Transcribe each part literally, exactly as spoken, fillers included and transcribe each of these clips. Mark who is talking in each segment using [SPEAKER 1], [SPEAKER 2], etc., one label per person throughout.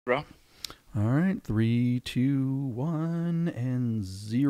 [SPEAKER 1] Bro.
[SPEAKER 2] All right, three, two, one, and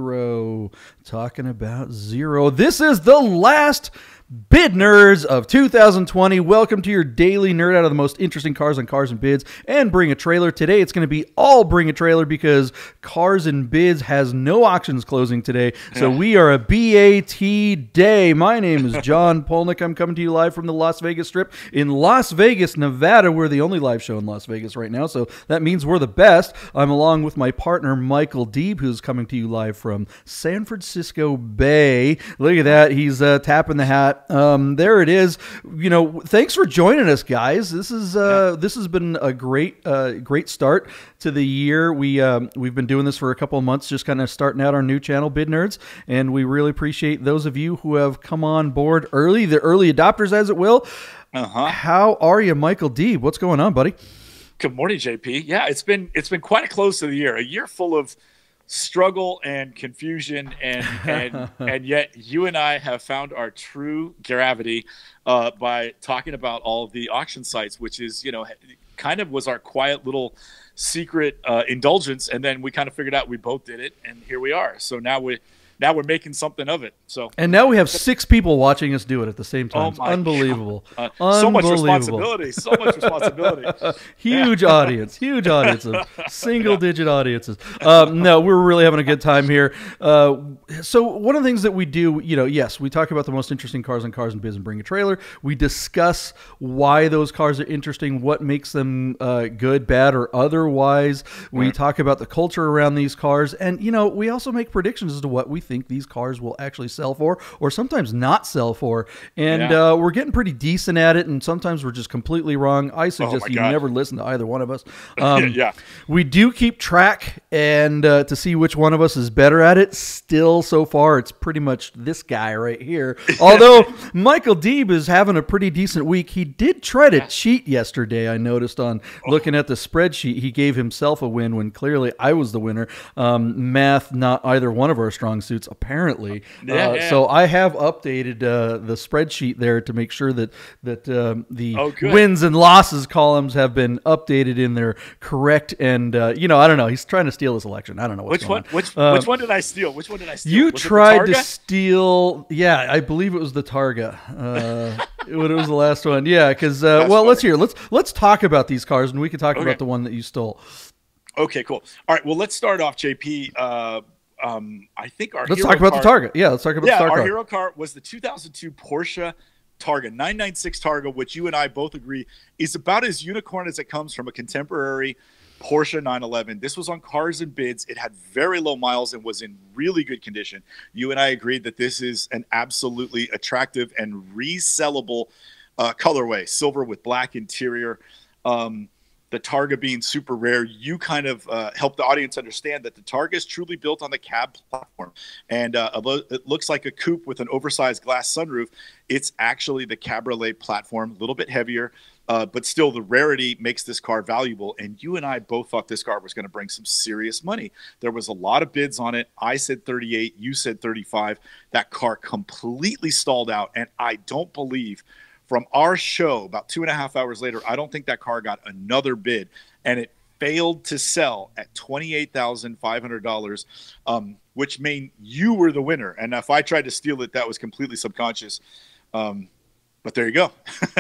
[SPEAKER 2] zero. Talking about zero. This is the last Bid Nerds of two thousand twenty. Welcome to your daily nerd out of the most interesting cars on Cars and Bids and Bring a Trailer. Today it's going to be all Bring a Trailer because Cars and Bids has no auctions closing today. So we are a B A T day. My name is John Polnick. I'm coming to you live from the Las Vegas Strip in Las Vegas, Nevada. We're the only live show in Las Vegas right now, so that means we're the best. I'm along with my partner Michael Deeb, who's coming to you live from San Francisco Bay. Look at that. He's uh, tapping the hat. Um, there it is. You know, thanks for joining us, guys. This is uh, yeah. this has been a great uh, great start to the year. We um, we've been doing this for a couple of months, just kind of starting out our new channel, Bid Nerds, and we really appreciate those of you who have come on board early, the early adopters, as it will.
[SPEAKER 1] Uh-huh.
[SPEAKER 2] How are you, Michael Deeb? What's going on, buddy?
[SPEAKER 1] Good morning, J P. Yeah, it's been it's been quite a close to the year. A year full of struggle and confusion, and and and yet you and I have found our true gravity uh, by talking about all of the auction sites, which is, you know, kind of was our quiet little secret uh, indulgence, and then we kind of figured out we both did it, and here we are. So now we now we're making something of it. So
[SPEAKER 2] and now we have six people watching us do it at the same time.
[SPEAKER 1] Oh
[SPEAKER 2] It's
[SPEAKER 1] my
[SPEAKER 2] unbelievable.
[SPEAKER 1] Uh,
[SPEAKER 2] unbelievable.
[SPEAKER 1] So much responsibility. So much responsibility.
[SPEAKER 2] Huge
[SPEAKER 1] Yeah.
[SPEAKER 2] audience. Huge audience of single-digit audiences. Um, no, we're really having a good time here. Uh, so one of the things that we do, you know, yes, we talk about the most interesting cars on Cars and Biz and Bring a Trailer. We discuss why those cars are interesting, what makes them uh, good, bad, or otherwise. We
[SPEAKER 1] Right.
[SPEAKER 2] talk about the culture around these cars, and you know, we also make predictions as to what we think these cars will actually sell for, or sometimes not sell for. And
[SPEAKER 1] Yeah.
[SPEAKER 2] uh, we're getting pretty decent at it, and sometimes we're just completely wrong. I suggest
[SPEAKER 1] my
[SPEAKER 2] you
[SPEAKER 1] God.
[SPEAKER 2] never listen to either one of us. Um,
[SPEAKER 1] Yeah.
[SPEAKER 2] We do keep track, and uh, to see which one of us is better at it. Still, so far, it's pretty much this guy right here. Although Michael Deeb is having a pretty decent week. He did try to cheat yesterday, I noticed on looking at the spreadsheet. He gave himself a win when clearly I was the winner. Um, math, not either one of our strong suits, apparently.
[SPEAKER 1] Yeah,
[SPEAKER 2] uh,
[SPEAKER 1] yeah.
[SPEAKER 2] So I have updated uh, the spreadsheet there to make sure that that um, the
[SPEAKER 1] Oh, good.
[SPEAKER 2] wins and losses columns have been updated in their correct. And uh, you know, I don't know. He's trying to steal this election. I don't know what's
[SPEAKER 1] Which
[SPEAKER 2] going
[SPEAKER 1] one? Which
[SPEAKER 2] on.
[SPEAKER 1] which
[SPEAKER 2] Uh,
[SPEAKER 1] one did I steal? Which one did I steal?
[SPEAKER 2] You
[SPEAKER 1] Was it the
[SPEAKER 2] tried to
[SPEAKER 1] Targa?
[SPEAKER 2] steal. Yeah, I believe it was the Targa. Uh, it was the last one. Yeah, because uh,
[SPEAKER 1] That's
[SPEAKER 2] well, let's
[SPEAKER 1] funny.
[SPEAKER 2] hear. Let's let's talk about these cars, and we can talk
[SPEAKER 1] Okay.
[SPEAKER 2] about the one that you stole.
[SPEAKER 1] Okay, cool. All right. Well, let's start off, J P. Uh, um, I think our
[SPEAKER 2] Let's
[SPEAKER 1] hero
[SPEAKER 2] talk about
[SPEAKER 1] car,
[SPEAKER 2] the Targa. Yeah, let's talk about
[SPEAKER 1] Yeah,
[SPEAKER 2] the
[SPEAKER 1] our
[SPEAKER 2] Targa. car.
[SPEAKER 1] hero car was the two thousand two Porsche Targa, nine ninety-six Targa, which you and I both agree is about as unicorn as it comes from a contemporary Porsche nine eleven. This was on Cars and Bids. It had very low miles and was in really good condition. You and I agreed that this is an absolutely attractive and resellable uh, colorway, silver with black interior. Um, the Targa being super rare, you kind of uh, help the audience understand that the Targa is truly built on the cab platform. And uh, although it looks like a coupe with an oversized glass sunroof, it's actually the Cabriolet platform, a little bit heavier, uh, but still the rarity makes this car valuable. And you and I both thought this car was going to bring some serious money. There was a lot of bids on it. I said thirty-eight, you said thirty-five. That car completely stalled out, and I don't believe from our show about two and a half hours later, I don't think that car got another bid, and it failed to sell at twenty-eight thousand five hundred dollars, um, which meant you were the winner. And if I tried to steal it, that was completely subconscious. Um, but there you go.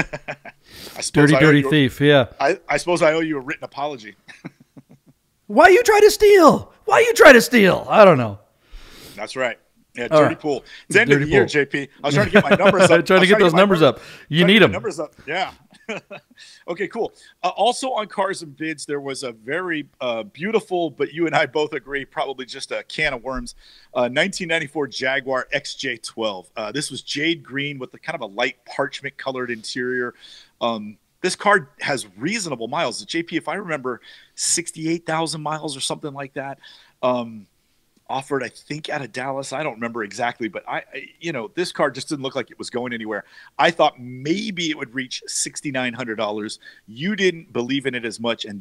[SPEAKER 1] I suppose
[SPEAKER 2] Dirty,
[SPEAKER 1] I owe
[SPEAKER 2] dirty
[SPEAKER 1] you a-
[SPEAKER 2] thief. Yeah.
[SPEAKER 1] I, I suppose I owe you a written apology.
[SPEAKER 2] Why you try to steal? Why you try to steal? I don't know.
[SPEAKER 1] That's right. Yeah,
[SPEAKER 2] All
[SPEAKER 1] dirty
[SPEAKER 2] right.
[SPEAKER 1] pool. It's the end of
[SPEAKER 2] Dirty
[SPEAKER 1] the year,
[SPEAKER 2] pool.
[SPEAKER 1] J P. I was trying to get my numbers up.
[SPEAKER 2] Trying to
[SPEAKER 1] I was
[SPEAKER 2] get those
[SPEAKER 1] my
[SPEAKER 2] numbers
[SPEAKER 1] number-
[SPEAKER 2] up. You
[SPEAKER 1] trying to
[SPEAKER 2] need
[SPEAKER 1] get my
[SPEAKER 2] them.
[SPEAKER 1] Numbers up. Yeah. Okay, cool. Uh, also on Cars and Bids, there was a very uh, beautiful, but you and I both agree, probably just a can of worms, uh, nineteen ninety-four Jaguar X J twelve. Uh, this was jade green with the kind of a light parchment colored interior. Um, this car has reasonable miles. J P, if I remember, sixty-eight thousand miles or something like that. Um, offered, I think, out of Dallas. I don't remember exactly, but I, I, you know, this car just didn't look like it was going anywhere. I thought maybe it would reach six thousand nine hundred dollars. You didn't believe in it as much, and then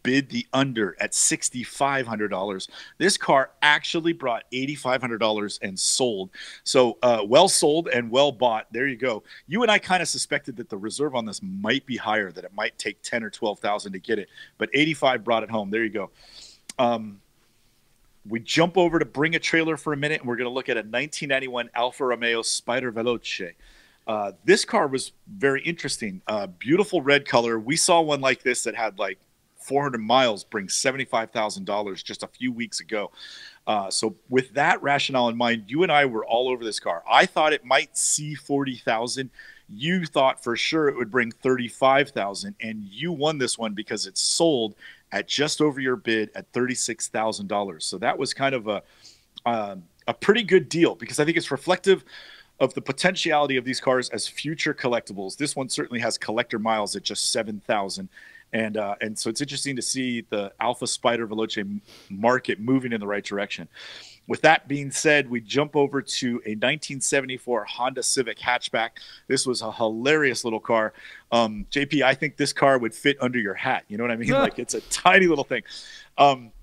[SPEAKER 1] bid the under at six thousand five hundred dollars. This car actually brought eight thousand five hundred dollars and sold. So uh, well sold and well bought. There you go. You and I kind of suspected that the reserve on this might be higher, that it might take ten or twelve thousand to get it, but eighty-five brought it home. There you go. Um, we jump over to Bring a Trailer for a minute, and we're going to look at a nineteen ninety-one Alfa Romeo Spider Veloce. Uh, this car was very interesting. Uh, beautiful red color. We saw one like this that had like four hundred miles, bring seventy-five thousand dollars just a few weeks ago. Uh, so with that rationale in mind, you and I were all over this car. I thought it might see forty thousand. You thought for sure it would bring thirty-five thousand, and you won this one because it sold at just over your bid at thirty-six thousand dollars. So that was kind of a, uh, a pretty good deal, because I think it's reflective of the potentiality of these cars as future collectibles. This one certainly has collector miles at just seven thousand. And uh, and so it's interesting to see the Alfa Spider Veloce market moving in the right direction. With that being said, we jump over to a nineteen seventy-four Honda Civic hatchback. This was a hilarious little car. Um, J P, I think this car would fit under your hat. You know what I mean?
[SPEAKER 2] Yeah.
[SPEAKER 1] Like, it's a tiny little thing. Um,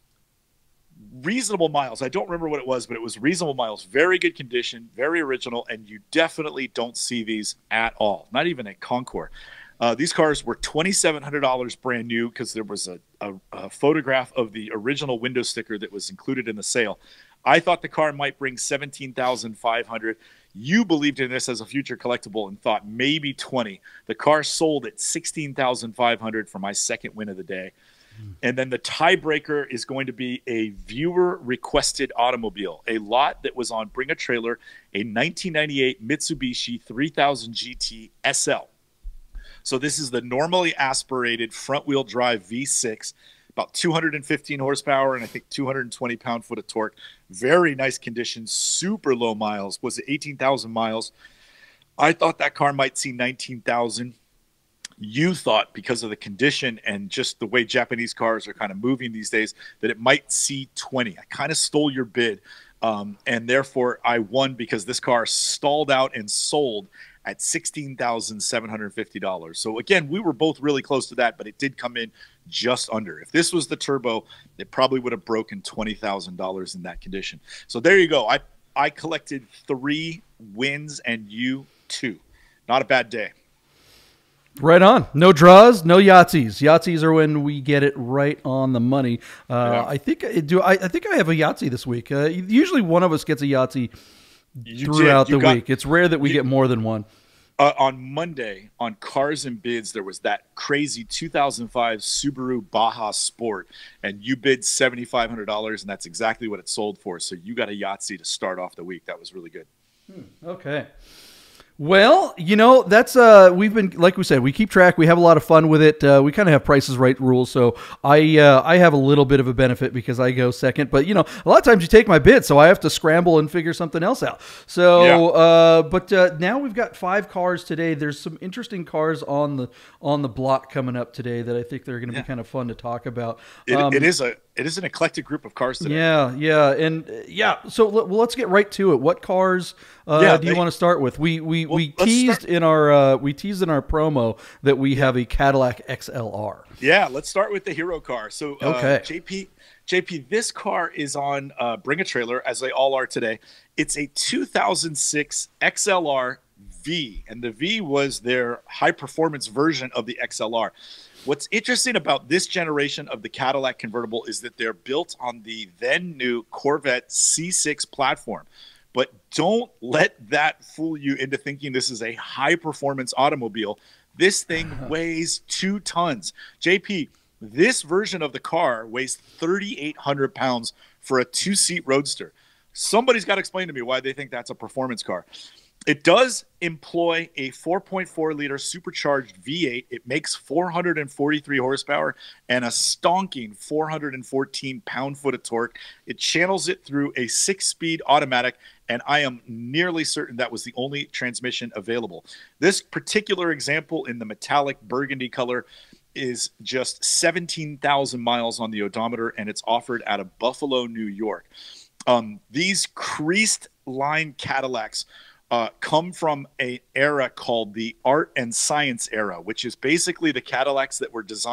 [SPEAKER 1] reasonable miles. I don't remember what it was, but it was reasonable miles. Very good condition, very original, and you definitely don't see these at all. Not even at Concours. Uh, these cars were twenty-seven hundred dollars brand new, because there was a, a, a photograph of the original window sticker that was included in the sale. I thought the car might bring seventeen thousand five hundred dollars. You believed in this as a future collectible and thought maybe twenty. The car sold at sixteen thousand five hundred dollars for my second win of the day. And then the tiebreaker is going to be a viewer-requested automobile, a lot that was on Bring a Trailer, a nineteen ninety-eight Mitsubishi three thousand G T S L. So this is the normally aspirated front-wheel drive V six, about two hundred fifteen horsepower and I think two hundred twenty pound-foot of torque. Very nice condition, super low miles. Was it eighteen thousand miles? I thought that car might see nineteen thousand. You thought, because of the condition and just the way Japanese cars are kind of moving these days, that it might see twenty. I kind of stole your bid, um, and therefore I won, because this car stalled out and sold at sixteen thousand seven hundred fifty dollars. So again, we were both really close to that, but it did come in just under. If this was the turbo, it probably would have broken twenty thousand dollars in that condition. So there you go. I, I collected three wins and you two. Not a bad day.
[SPEAKER 2] Right on. No draws, no Yahtzees. Yahtzees are when we get it right on the money. Uh,
[SPEAKER 1] Yeah.
[SPEAKER 2] I think I do. I, I think I have a Yahtzee this week. Uh, usually, one of us gets a Yahtzee
[SPEAKER 1] You
[SPEAKER 2] throughout
[SPEAKER 1] did. You
[SPEAKER 2] the
[SPEAKER 1] got-
[SPEAKER 2] week. It's rare that we
[SPEAKER 1] you-
[SPEAKER 2] get more than one.
[SPEAKER 1] Uh, on Monday, on Cars and Bids, there was that crazy two thousand five Subaru Baja Sport, and you bid seven thousand five hundred dollars, and that's exactly what it sold for. So you got a Yahtzee to start off the week. That was really good.
[SPEAKER 2] Okay. Well, you know, that's uh we've been, like we said, we keep track. We have a lot of fun with it. Uh, we kind of have prices right rules, so I uh, I have a little bit of a benefit because I go second. But you know, a lot of times you take my bid, so I have to scramble and figure something else out. So,
[SPEAKER 1] Yeah.
[SPEAKER 2] uh, but uh, now we've got five cars today. There's some interesting cars on the on the block coming up today that I think they're going to
[SPEAKER 1] Yeah.
[SPEAKER 2] be kind of fun to talk about.
[SPEAKER 1] It,
[SPEAKER 2] Um,
[SPEAKER 1] it is a it is an eclectic group of cars today.
[SPEAKER 2] Yeah, yeah, and uh, yeah. So l- well, let's get right to it. What cars uh,
[SPEAKER 1] Yeah,
[SPEAKER 2] do you
[SPEAKER 1] they-
[SPEAKER 2] want to start with? We we
[SPEAKER 1] Well,
[SPEAKER 2] we
[SPEAKER 1] let's
[SPEAKER 2] teased
[SPEAKER 1] start-
[SPEAKER 2] in our uh, we teased in our promo that we have a Cadillac X L R.
[SPEAKER 1] Yeah, let's start with the hero car. So, uh,
[SPEAKER 2] Okay.
[SPEAKER 1] J P, J P, this car is on uh, Bring a Trailer, as they all are today. It's a two thousand six X L R V, and the V was their high-performance version of the X L R. What's interesting about this generation of the Cadillac convertible is that they're built on the then-new Corvette C six platform. But don't let that fool you into thinking this is a high-performance automobile. This thing weighs two tons. J P, this version of the car weighs thirty-eight hundred pounds for a two-seat roadster. Somebody's got to explain to me why they think that's a performance car. It does employ a four point four liter supercharged V eight. It makes four hundred forty-three horsepower and a stonking four hundred fourteen pound-foot of torque. It channels it through a six-speed automatic, and I am nearly certain that was the only transmission available. This particular example in the metallic burgundy color is just seventeen thousand miles on the odometer, and it's offered out of Buffalo, New York. Um, these creased line Cadillacs Uh, come from an era called the art and science era, which is basically the Cadillacs that were designed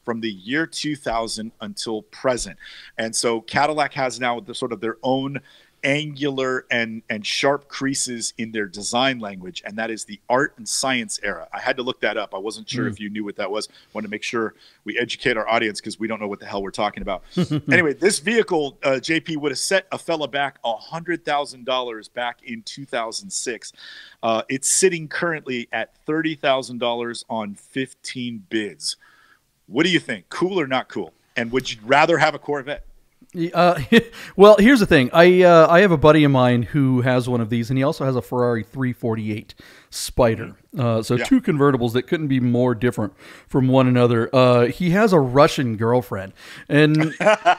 [SPEAKER 1] from the year two thousand until present. And so Cadillac has now the, sort of their own angular and and sharp creases in their design language, and that is the art and science era. I had to look that up. I wasn't sure mm. if you knew what that was. Wanted to make sure we educate our audience because we don't know what the hell we're talking about. Anyway, this vehicle, uh, J P, would have set a fella back a hundred thousand dollars back in two thousand six. Uh, it's sitting currently at thirty thousand dollars on fifteen bids. What do you think? Cool or not cool? And would you rather have a Corvette?
[SPEAKER 2] Uh, well, here's the thing. I uh, I have a buddy of mine who has one of these, and he also has a Ferrari three forty-eight Spider. Uh, so yeah. two convertibles that couldn't be more different from one another. Uh, he has a Russian girlfriend, and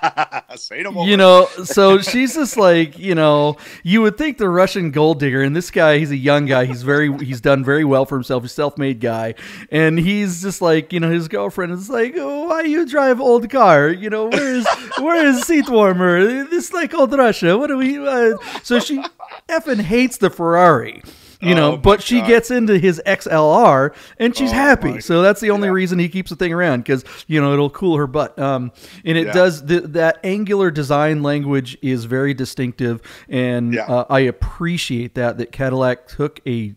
[SPEAKER 1] Say no more.
[SPEAKER 2] You know, so she's just like, you know, you would think the Russian gold digger, and this guy, he's a young guy. He's very, he's done very well for himself. He's a self-made guy, and he's just like, you know, his girlfriend is like, oh, why you drive old car? You know, where is where is seat warmer? This like old Russia. What do we? Uh? So she effing hates the Ferrari. You know, oh but she God. gets into his X L R and she's oh happy. So that's the only yeah. reason he keeps the thing around, because, you know, it'll cool her butt. Um, and it yeah. does, the, that angular design language is very distinctive. And yeah. uh, I appreciate that, that Cadillac took a,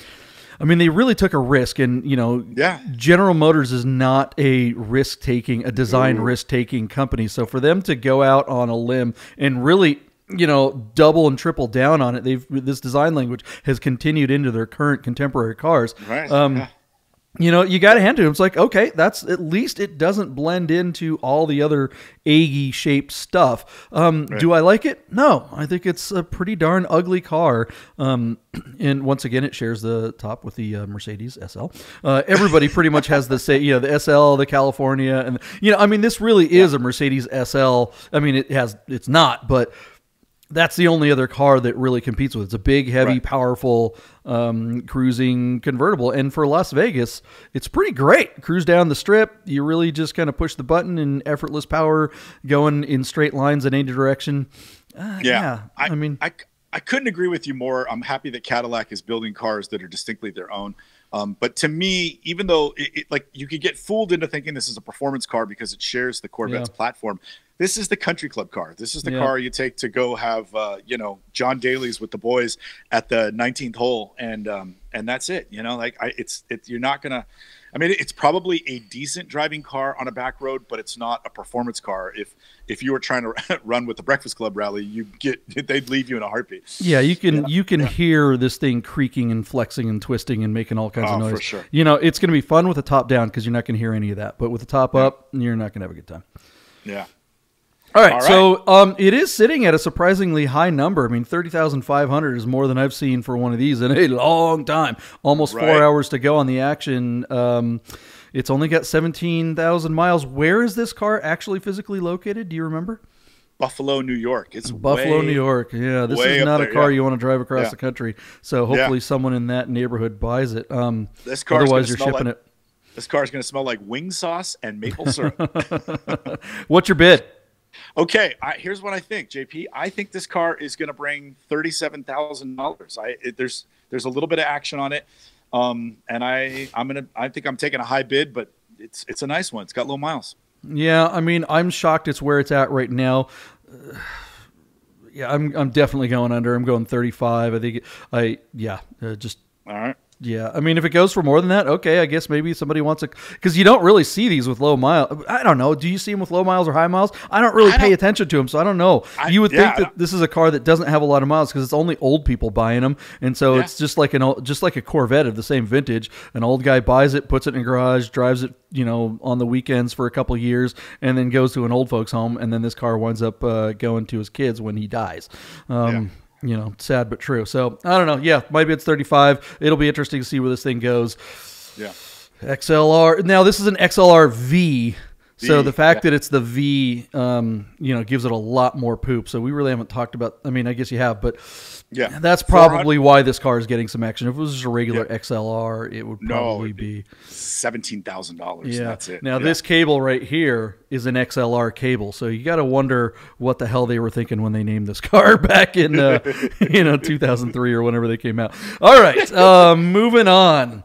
[SPEAKER 2] I mean, they really took a risk. And, you know,
[SPEAKER 1] yeah.
[SPEAKER 2] General Motors is not a risk-taking, a design risk-taking company. So for them to go out on a limb and really, you know, double and triple down on it. They've this design language has continued into their current contemporary cars.
[SPEAKER 1] Right.
[SPEAKER 2] Um,
[SPEAKER 1] yeah.
[SPEAKER 2] You know, you got to hand to them. It's like, okay, that's at least it doesn't blend into all the other eggy shaped stuff. Um, right. Do I like it? No, I think it's a pretty darn ugly car. Um, and once again, it shares the top with the uh, Mercedes S L. Uh, everybody pretty much has the same, you know, the S L, the California, and you know, I mean, this really is yeah. a Mercedes S L. I mean, it has, it's not, but that's the only other car that really competes with it. It's a big, heavy, right. powerful um, cruising convertible. And for Las Vegas, it's pretty great. Cruise down the strip. You really just kind of push the button and effortless power going in straight lines in any direction. Uh, yeah. yeah. I, I mean,
[SPEAKER 1] I, I couldn't agree with you more. I'm happy that Cadillac is building cars that are distinctly their own. Um, but to me, even though it, it, like you could get fooled into thinking this is a performance car because it shares the Corvette's yeah. platform, this is the country club car. This is the yeah. car you take to go have, uh, you know, John Daly's with the boys at the nineteenth hole, and um, and that's it. You know, like I, it's it. You're not gonna. I mean, it's probably a decent driving car on a back road, but it's not a performance car. If if you were trying to run with the Breakfast Club rally, you get they'd leave you in a heartbeat.
[SPEAKER 2] Yeah, you can yeah. you can yeah. hear this thing creaking and flexing and twisting and making all kinds
[SPEAKER 1] oh,
[SPEAKER 2] of noise.
[SPEAKER 1] For sure.
[SPEAKER 2] You know, it's going to be fun with the top down because you're not going to hear any of that. But with the top yeah. up, you're not going to have a good time.
[SPEAKER 1] Yeah.
[SPEAKER 2] All right, All right, so um, it is sitting at a surprisingly high number. I mean, thirty thousand five hundred is more than I've seen for one of these in a long time. Almost right. four hours to go on the action. Um, it's only got seventeen thousand miles. Where is this car actually physically located? Do you remember?
[SPEAKER 1] Buffalo, New York. It's
[SPEAKER 2] Buffalo,
[SPEAKER 1] way,
[SPEAKER 2] New York. Yeah, this is not
[SPEAKER 1] there,
[SPEAKER 2] a car
[SPEAKER 1] yeah.
[SPEAKER 2] you want to drive across
[SPEAKER 1] yeah.
[SPEAKER 2] the country. So hopefully
[SPEAKER 1] yeah.
[SPEAKER 2] someone in that neighborhood buys it. Um,
[SPEAKER 1] this car
[SPEAKER 2] otherwise, you're shipping
[SPEAKER 1] like,
[SPEAKER 2] it.
[SPEAKER 1] This car is going to smell like wing sauce and maple syrup.
[SPEAKER 2] What's your bid?
[SPEAKER 1] Okay, I, here's what I think, J P. I think this car is going to bring thirty-seven thousand dollars. I it, there's there's a little bit of action on it, um, and I I'm gonna I think I'm taking a high bid, but it's it's a nice one. It's got low miles.
[SPEAKER 2] Yeah, I mean, I'm shocked it's where it's at right now. Uh, yeah, I'm I'm definitely going under. I'm going thirty-five. I think I yeah, uh, just
[SPEAKER 1] all right.
[SPEAKER 2] Yeah, I mean, if it goes for more than that, okay, I guess maybe somebody wants to, because you don't really see these with low mile. I don't know. Do you see them with low miles or high miles? I don't really I pay don't, attention to them, so I don't know. I, you would yeah, think that this is a car that doesn't have a lot of miles because it's only old people buying them, and so yeah. it's just like an old, just like a Corvette of the same vintage. An old guy buys it, puts it in a garage, drives it, you know, on the weekends for a couple of years, and then goes to an old folks' home, and then this car winds up uh, going to his kids when he dies. Um, yeah. You know, sad but true. So I don't know. Yeah, maybe it's thirty-five. It'll be interesting to see where this thing goes.
[SPEAKER 1] Yeah.
[SPEAKER 2] X L R. Now this is an X L R V. V so the fact
[SPEAKER 1] yeah.
[SPEAKER 2] that it's the V, um, you know, gives it a lot more poop. So we really haven't talked about. I mean, I guess you have, but
[SPEAKER 1] yeah,
[SPEAKER 2] that's probably why this car is getting some action. If it was just a regular
[SPEAKER 1] yeah.
[SPEAKER 2] X L R, it would probably
[SPEAKER 1] no,
[SPEAKER 2] be
[SPEAKER 1] seventeen thousand dollars.
[SPEAKER 2] Yeah,
[SPEAKER 1] that's it.
[SPEAKER 2] Now
[SPEAKER 1] yeah.
[SPEAKER 2] this cable right here is an X L R cable, so you got to wonder what the hell they were thinking when they named this car back in uh, you know two thousand three or whenever they came out. All right, uh, moving on.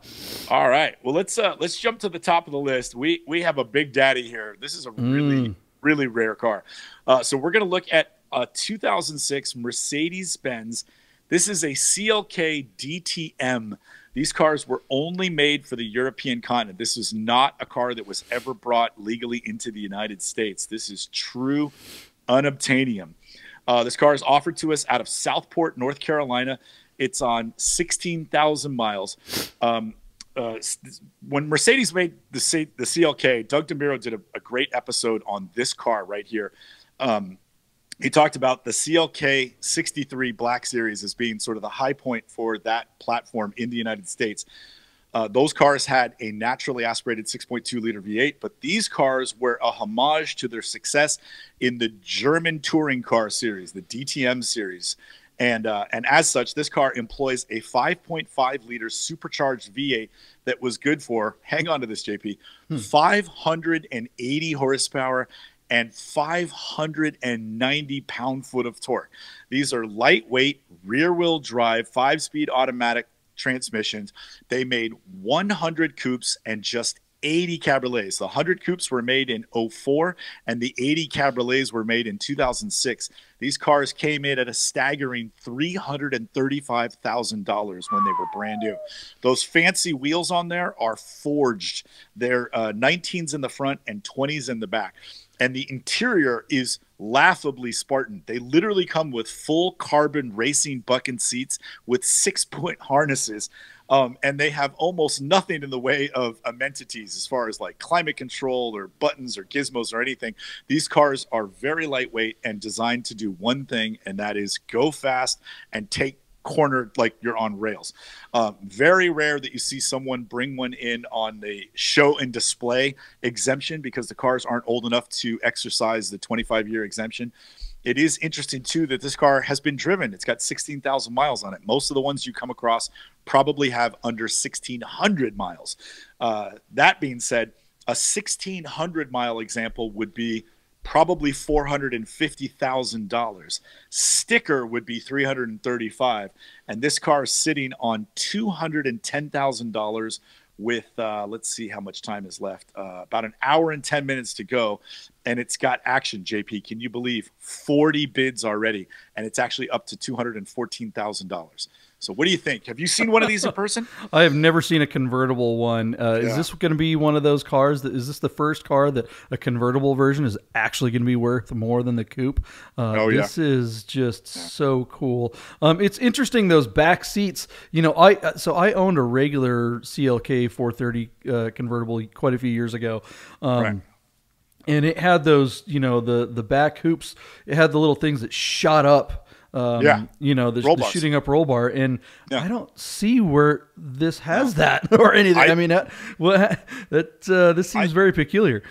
[SPEAKER 1] All right. Well, let's uh, let's jump to the top of the list. We we have a big daddy here. This is a really mm. really rare car. Uh, so we're going to look at a two thousand six Mercedes-Benz. This is a C L K D T M. These cars were only made for the European continent. This is not a car that was ever brought legally into the United States. This is true unobtainium. Uh, this car is offered to us out of Southport, North Carolina. It's on sixteen thousand miles. Um, uh, when Mercedes made the, C the C L K, Doug DeMuro did a, a great episode on this car right here. Um, he talked about the C L K sixty-three Black Series as being sort of the high point for that platform in the United States. Uh, those cars had a naturally aspirated six point two liter V eight, but these cars were a homage to their success in the German touring car series, the D T M series. And, uh, and as such, this car employs a five point five liter supercharged V eight that was good for, hang on to this, J P, hmm. five hundred eighty horsepower and five hundred ninety pound-foot of torque. These are lightweight, rear-wheel drive, five-speed automatic transmissions. They made one hundred coupes and just eighty cabriolets. The one hundred coupes were made in oh four, and the eighty cabriolets were made in two thousand six. These cars came in at a staggering three hundred thirty-five thousand dollars when they were brand new. Those fancy wheels on there are forged. They're uh, nineteens in the front and twenties in the back. And the interior is laughably Spartan. They literally come with full carbon racing bucket seats with six-point harnesses. Um, and they have almost nothing in the way of amenities as far as like climate control or buttons or gizmos or anything. These cars are very lightweight and designed to do one thing, and that is go fast and take cornered like you're on rails. Um, very rare that you see someone bring one in on the show and display exemption because the cars aren't old enough to exercise the twenty-five year exemption. It is interesting, too, that this car has been driven. It's got sixteen thousand miles on it. Most of the ones you come across probably have under sixteen hundred miles. Uh, that being said, a sixteen hundred mile example would be probably four hundred fifty thousand dollars. Sticker would be three hundred thirty-five thousand dollars. And this car is sitting on two hundred ten thousand dollars with, uh, let's see how much time is left, uh, about an hour and ten minutes to go. And it's got action, J P. Can you believe forty bids already? And it's actually up to two hundred fourteen thousand dollars. So what do you think? Have you seen one of these in person?
[SPEAKER 2] I have never seen a convertible one. Uh, yeah. Is this going to be one of those cars? That, is this the first car that a convertible version is actually going to be worth more than the coupe? Uh,
[SPEAKER 1] oh, yeah.
[SPEAKER 2] This is just yeah. so cool. Um, it's interesting, those back seats. You know, I so I owned a regular C L K four thirty uh, convertible quite a few years ago. Um, right. And it had those, you know, the, the back hoops. It had the little things that shot up. Um, yeah, you know, the, the shooting up roll bar, and yeah. I don't see where this has no. that or anything. I, I mean, that, well, that uh, this seems I, very peculiar.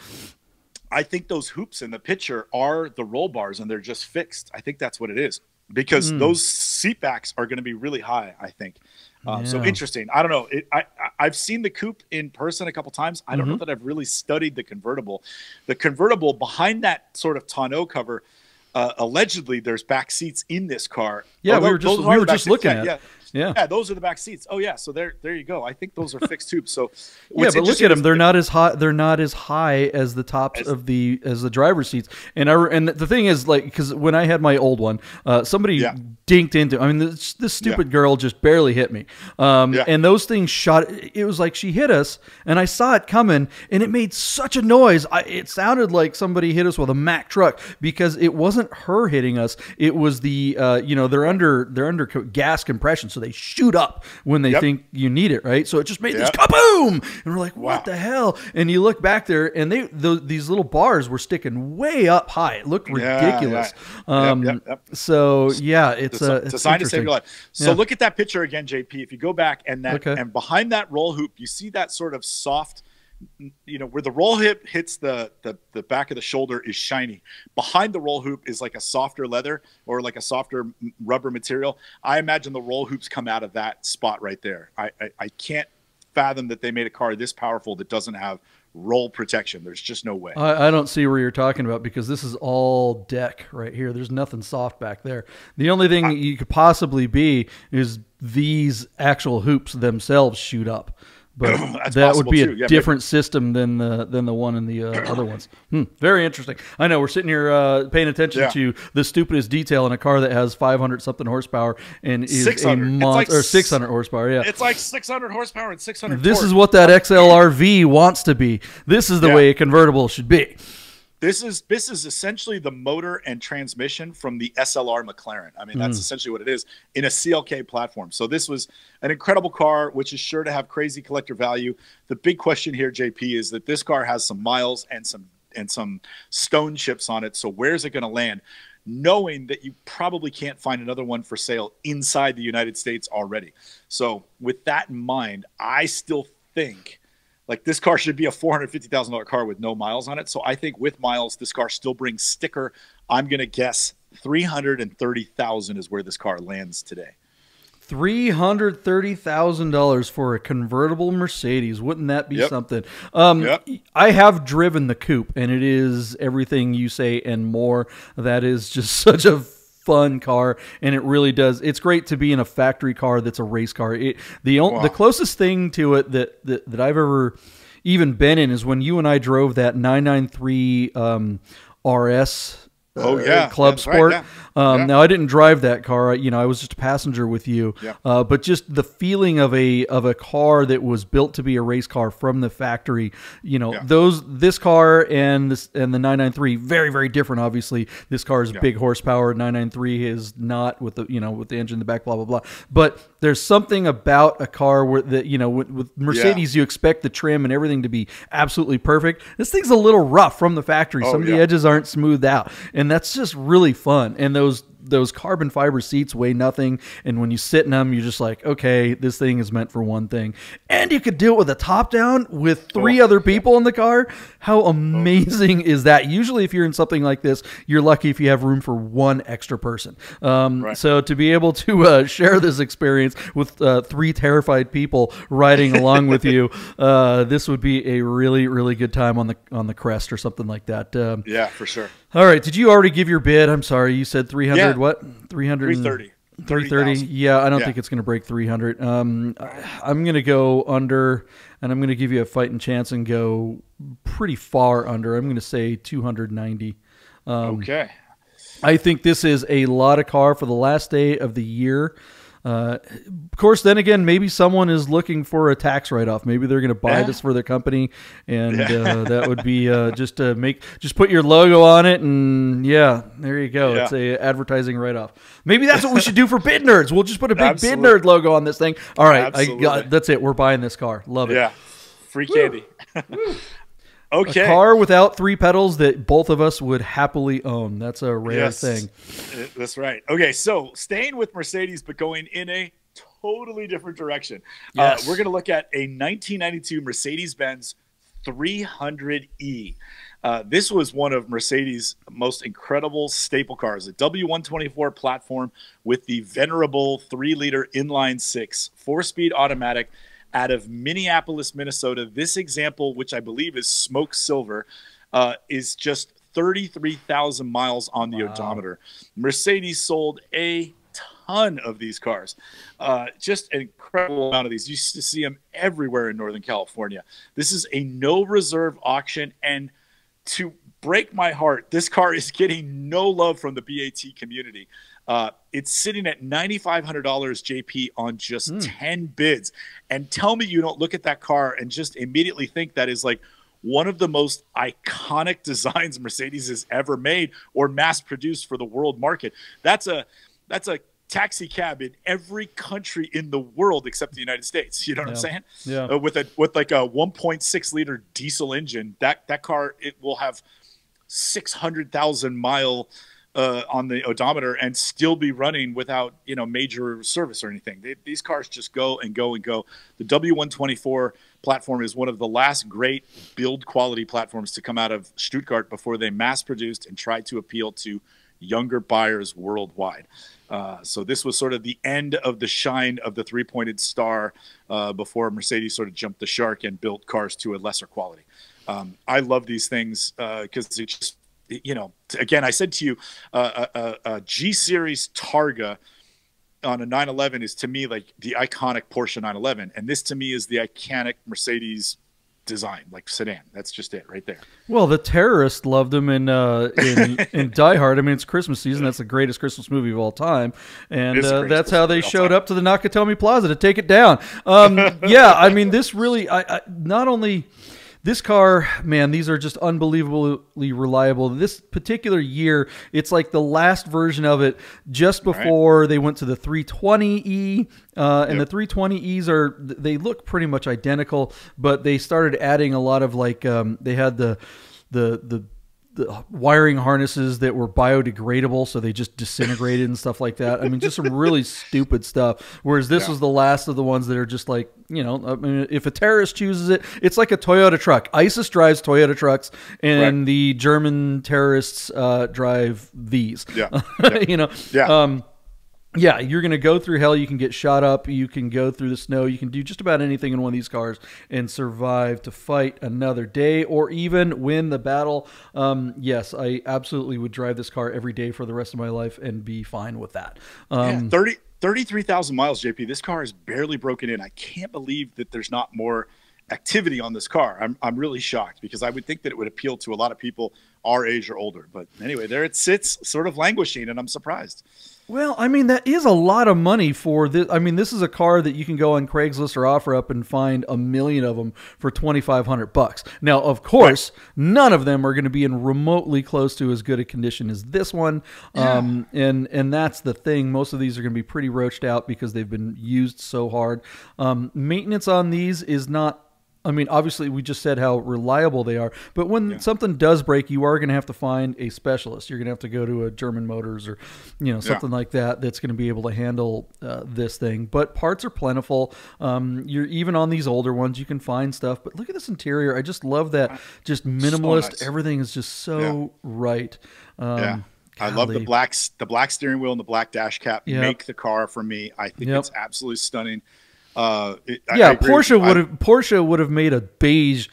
[SPEAKER 1] I think those hoops in the picture are the roll bars, and they're just fixed. I think that's what it is because mm. those seat backs are going to be really high. I think. Um, yeah. So interesting. I don't know. It, I, I've seen the coupe in person a couple times. I don't mm-hmm. know that I've really studied the convertible. The convertible behind that sort of tonneau cover. Uh, allegedly, there's back seats in this car.
[SPEAKER 2] Yeah, Although, we were just we were just looking
[SPEAKER 1] yeah,
[SPEAKER 2] at.
[SPEAKER 1] Yeah.
[SPEAKER 2] Yeah.
[SPEAKER 1] yeah, those are the back seats. Oh yeah, so there, there you go. I think those are fixed tubes. So
[SPEAKER 2] yeah, but look at them; they're not as high. They're not as high as the tops as, of the as the driver's seats. And I and the thing is, like, because when I had my old one, uh, somebody yeah. dinked into. I mean, this, this stupid yeah. girl just barely hit me. Um, yeah. And those things shot. It was like she hit us, and I saw it coming, and it made such a noise. I, it sounded like somebody hit us with a Mack truck because it wasn't her hitting us. It was the uh, you know they're under they're under gas compression, so they shoot up when they yep. think you need it, right? So it just made yep. this kaboom, and we're like, "What wow. the hell?" And you look back there, and they th these little bars were sticking way up high. It looked ridiculous. Yeah, yeah. Um, yep, yep, yep. So yeah, it's a it's,
[SPEAKER 1] it's a sign to save your life. So yeah. look at that picture again, J P. If you go back and that okay. and behind that roll hoop, you see that sort of soft. You know, where the roll hip hits the, the the back of the shoulder is shiny. Behind the roll hoop is like a softer leather or like a softer rubber material. I imagine the roll hoops come out of that spot right there. I, I, I can't fathom that they made a car this powerful that doesn't have roll protection. There's just no way.
[SPEAKER 2] I, I don't see where you're talking about because this is all deck right here. There's nothing soft back there. The only thing I, you could possibly be is these actual hoops themselves shoot up. but
[SPEAKER 1] That's
[SPEAKER 2] that would be a
[SPEAKER 1] too. Yeah,
[SPEAKER 2] different system than the than the one in the uh, other ones. Hmm, very interesting. I know we're sitting here uh, paying attention
[SPEAKER 1] yeah.
[SPEAKER 2] to the stupidest detail in a car that has five hundred something horsepower and is a monster,
[SPEAKER 1] like,
[SPEAKER 2] or six hundred horsepower. Yeah,
[SPEAKER 1] it's like six hundred horsepower and six hundred.
[SPEAKER 2] This
[SPEAKER 1] torque.
[SPEAKER 2] is what that X L R V wants to be. This is the
[SPEAKER 1] yeah.
[SPEAKER 2] way a convertible should be.
[SPEAKER 1] This is this is essentially the motor and transmission from the S L R McLaren. I mean, that's mm. essentially what it is in a C L K platform. So this was an incredible car, which is sure to have crazy collector value. The big question here, J P, is that this car has some miles and some and some stone chips on it. So where's it going to land? Knowing that you probably can't find another one for sale inside the United States already. So with that in mind, I still think like this car should be a four hundred fifty thousand dollar car with no miles on it. So I think with miles, this car still brings sticker. I'm going to guess three hundred thirty thousand is where this car lands today.
[SPEAKER 2] three hundred thirty thousand dollars for a convertible Mercedes. Wouldn't that be
[SPEAKER 1] yep.
[SPEAKER 2] something? Um,
[SPEAKER 1] yep.
[SPEAKER 2] I have driven the coupe, and it is everything you say and more. That is just such a fun car, and it really does. It's great to be in a factory car that's a race car. It, the
[SPEAKER 1] wow.
[SPEAKER 2] the closest thing to it that, that that I've ever even been in is when you and I drove that nine ninety-three um, R S.
[SPEAKER 1] Oh yeah,
[SPEAKER 2] uh, Club
[SPEAKER 1] That's
[SPEAKER 2] Sport.
[SPEAKER 1] Right,
[SPEAKER 2] yeah. Um,
[SPEAKER 1] yeah.
[SPEAKER 2] Now I didn't drive that car. You know, I was just a passenger with you.
[SPEAKER 1] Yeah.
[SPEAKER 2] Uh, but just the feeling of a of a car that was built to be a race car from the factory. You know,
[SPEAKER 1] yeah.
[SPEAKER 2] those this car and this and the nine ninety-three very very different. Obviously, this car is
[SPEAKER 1] yeah.
[SPEAKER 2] big horsepower. nine ninety-three is not with the you know with the engine in the back. Blah blah blah. But there's something about a car where that you know with, with Mercedes yeah. you expect the trim and everything to be absolutely perfect. This thing's a little rough from the factory.
[SPEAKER 1] Oh,
[SPEAKER 2] Some of
[SPEAKER 1] yeah.
[SPEAKER 2] the edges aren't smoothed out, and that's just really fun. And those those carbon fiber seats weigh nothing, and when you sit in them, you're just like, okay, this thing is meant for one thing. And you could do it with a top down with three
[SPEAKER 1] oh,
[SPEAKER 2] other people yeah. in the car. How amazing oh. is that? Usually if you're in something like this, you're lucky if you have room for one extra person. Um,
[SPEAKER 1] right.
[SPEAKER 2] So to be able to uh, share this experience with uh, three terrified people riding along with you, uh, this would be a really, really good time on the on the Crest or something like that. Um,
[SPEAKER 1] yeah, for sure.
[SPEAKER 2] All right. Did you already give your bid? I'm sorry. You said three hundred.
[SPEAKER 1] Yeah.
[SPEAKER 2] What? three hundred.
[SPEAKER 1] three thirty.
[SPEAKER 2] three thirty. Yeah, I don't
[SPEAKER 1] yeah.
[SPEAKER 2] think it's going to break three hundred. Um, I'm going to go under, and I'm going to give you a fighting chance and go pretty far under. I'm going to say two hundred ninety. Um,
[SPEAKER 1] okay.
[SPEAKER 2] I think this is a lot of car for the last day of the year. Uh, of course, then again, maybe someone is looking for a tax write-off. Maybe they're going to buy
[SPEAKER 1] yeah.
[SPEAKER 2] this for their company, and
[SPEAKER 1] yeah.
[SPEAKER 2] uh, that would be uh, just to make just put your logo on it, and yeah, there you go.
[SPEAKER 1] Yeah.
[SPEAKER 2] It's a advertising write-off. Maybe that's what we should do for Bid Nerds. We'll just put a big
[SPEAKER 1] Absolutely.
[SPEAKER 2] Bid Nerd logo on this thing. All right, I got, that's it. We're buying this car. Love it.
[SPEAKER 1] Yeah, free candy. Okay.
[SPEAKER 2] A car without three pedals that both of us would happily own. That's a rare
[SPEAKER 1] yes,
[SPEAKER 2] thing.
[SPEAKER 1] That's right. Okay, so staying with Mercedes, but going in a totally different direction.
[SPEAKER 2] Yes.
[SPEAKER 1] Uh, we're going to look at a nineteen ninety-two Mercedes-Benz three hundred E. Uh, this was one of Mercedes' most incredible staple cars, a W one twenty-four platform with the venerable three liter inline six, four-speed automatic, out of Minneapolis, Minnesota. This example, which I believe is smoke silver, uh, is just thirty-three thousand miles on the wow. odometer. Mercedes sold a ton of these cars. Uh, just an incredible amount of these. You used to see them everywhere in Northern California. This is a no reserve auction, and to break my heart, this car is getting no love from the B A T community. Uh, it's sitting at nine thousand five hundred dollars, J P, on just mm. ten bids. And tell me you don't look at that car and just immediately think that is like one of the most iconic designs Mercedes has ever made or mass produced for the world market. That's a that's a taxi cab in every country in the world except the United States. You know what
[SPEAKER 2] yeah.
[SPEAKER 1] I'm saying?
[SPEAKER 2] Yeah.
[SPEAKER 1] Uh, with a with like a one point six liter diesel engine, that that car, it will have six hundred thousand mile uh, on the odometer and still be running without, you know, major service or anything. They, these cars just go and go and go. The W one twenty-four platform is one of the last great build quality platforms to come out of Stuttgart before they mass produced and tried to appeal to younger buyers worldwide. Uh, so this was sort of the end of the shine of the three-pointed star uh, before Mercedes sort of jumped the shark and built cars to a lesser quality. Um, I love these things because uh, it's just, you know, again, I said to you, uh, a, a G-Series Targa on a nine eleven is to me like the iconic Porsche nine eleven, and this to me is the iconic Mercedes design, like sedan. That's just it right there.
[SPEAKER 2] Well, the terrorists loved him in uh, in, in Die Hard. I mean, it's Christmas season. That's the greatest Christmas movie of all time, and uh, that's how they showed up to the Nakatomi Plaza to take it down. Um, yeah, I mean, this really, I, I not only. This car, man, these are just unbelievably reliable. This particular year, it's like the last version of it just before right. they went to the three twenty E. Uh, and yep. the three twenty Es are, they look pretty much identical, but they started adding a lot of like, um, they had the, the, the, the wiring harnesses that were biodegradable, so they just disintegrated and stuff like that. I mean, just some really stupid stuff. Whereas this yeah. was the last of the ones that are just like, you know, I mean, if a terrorist chooses it, it's like a Toyota truck. ISIS drives Toyota trucks, and right. the German terrorists uh, drive these.
[SPEAKER 1] Yeah, yeah.
[SPEAKER 2] you know,
[SPEAKER 1] yeah.
[SPEAKER 2] Um, yeah, you're going to go through hell. You can get shot up. You can go through the snow. You can do just about anything in one of these cars and survive to fight another day or even win the battle. Um, yes, I absolutely would drive this car every day for the rest of my life and be fine with that. Um,
[SPEAKER 1] yeah, thirty, thirty-three thousand miles, J P. This car is barely broken in. I can't believe that there's not more activity on this car. I'm, I'm really shocked because I would think that it would appeal to a lot of people our age or older. But anyway, there it sits sort of languishing, and I'm surprised.
[SPEAKER 2] Well, I mean, that is a lot of money for this. I mean, this is a car that you can go on Craigslist or OfferUp and find a million of them for twenty-five hundred bucks. Now, of course, right. none of them are going to be in remotely close to as good a condition as this one. Yeah. Um, and, and that's the thing. Most of these are going to be pretty roached out because they've been used so hard. Um, maintenance on these is not, I mean, obviously, we just said how reliable they are, but when yeah. something does break, you are going to have to find a specialist. You're going to have to go to a German Motors or, you know, something yeah. like that that's going to be able to handle uh, this thing. But parts are plentiful. Um, you're even on these older ones, you can find stuff. But look at this interior. I just love that. Just minimalist. So nice. Everything is just so yeah. right. Um,
[SPEAKER 1] yeah. I love the black, the black steering wheel and the black dash cap yep. make the car for me. I think yep. it's absolutely stunning. Uh, it,
[SPEAKER 2] yeah,
[SPEAKER 1] I, I
[SPEAKER 2] Porsche would have Porsche would have made a beige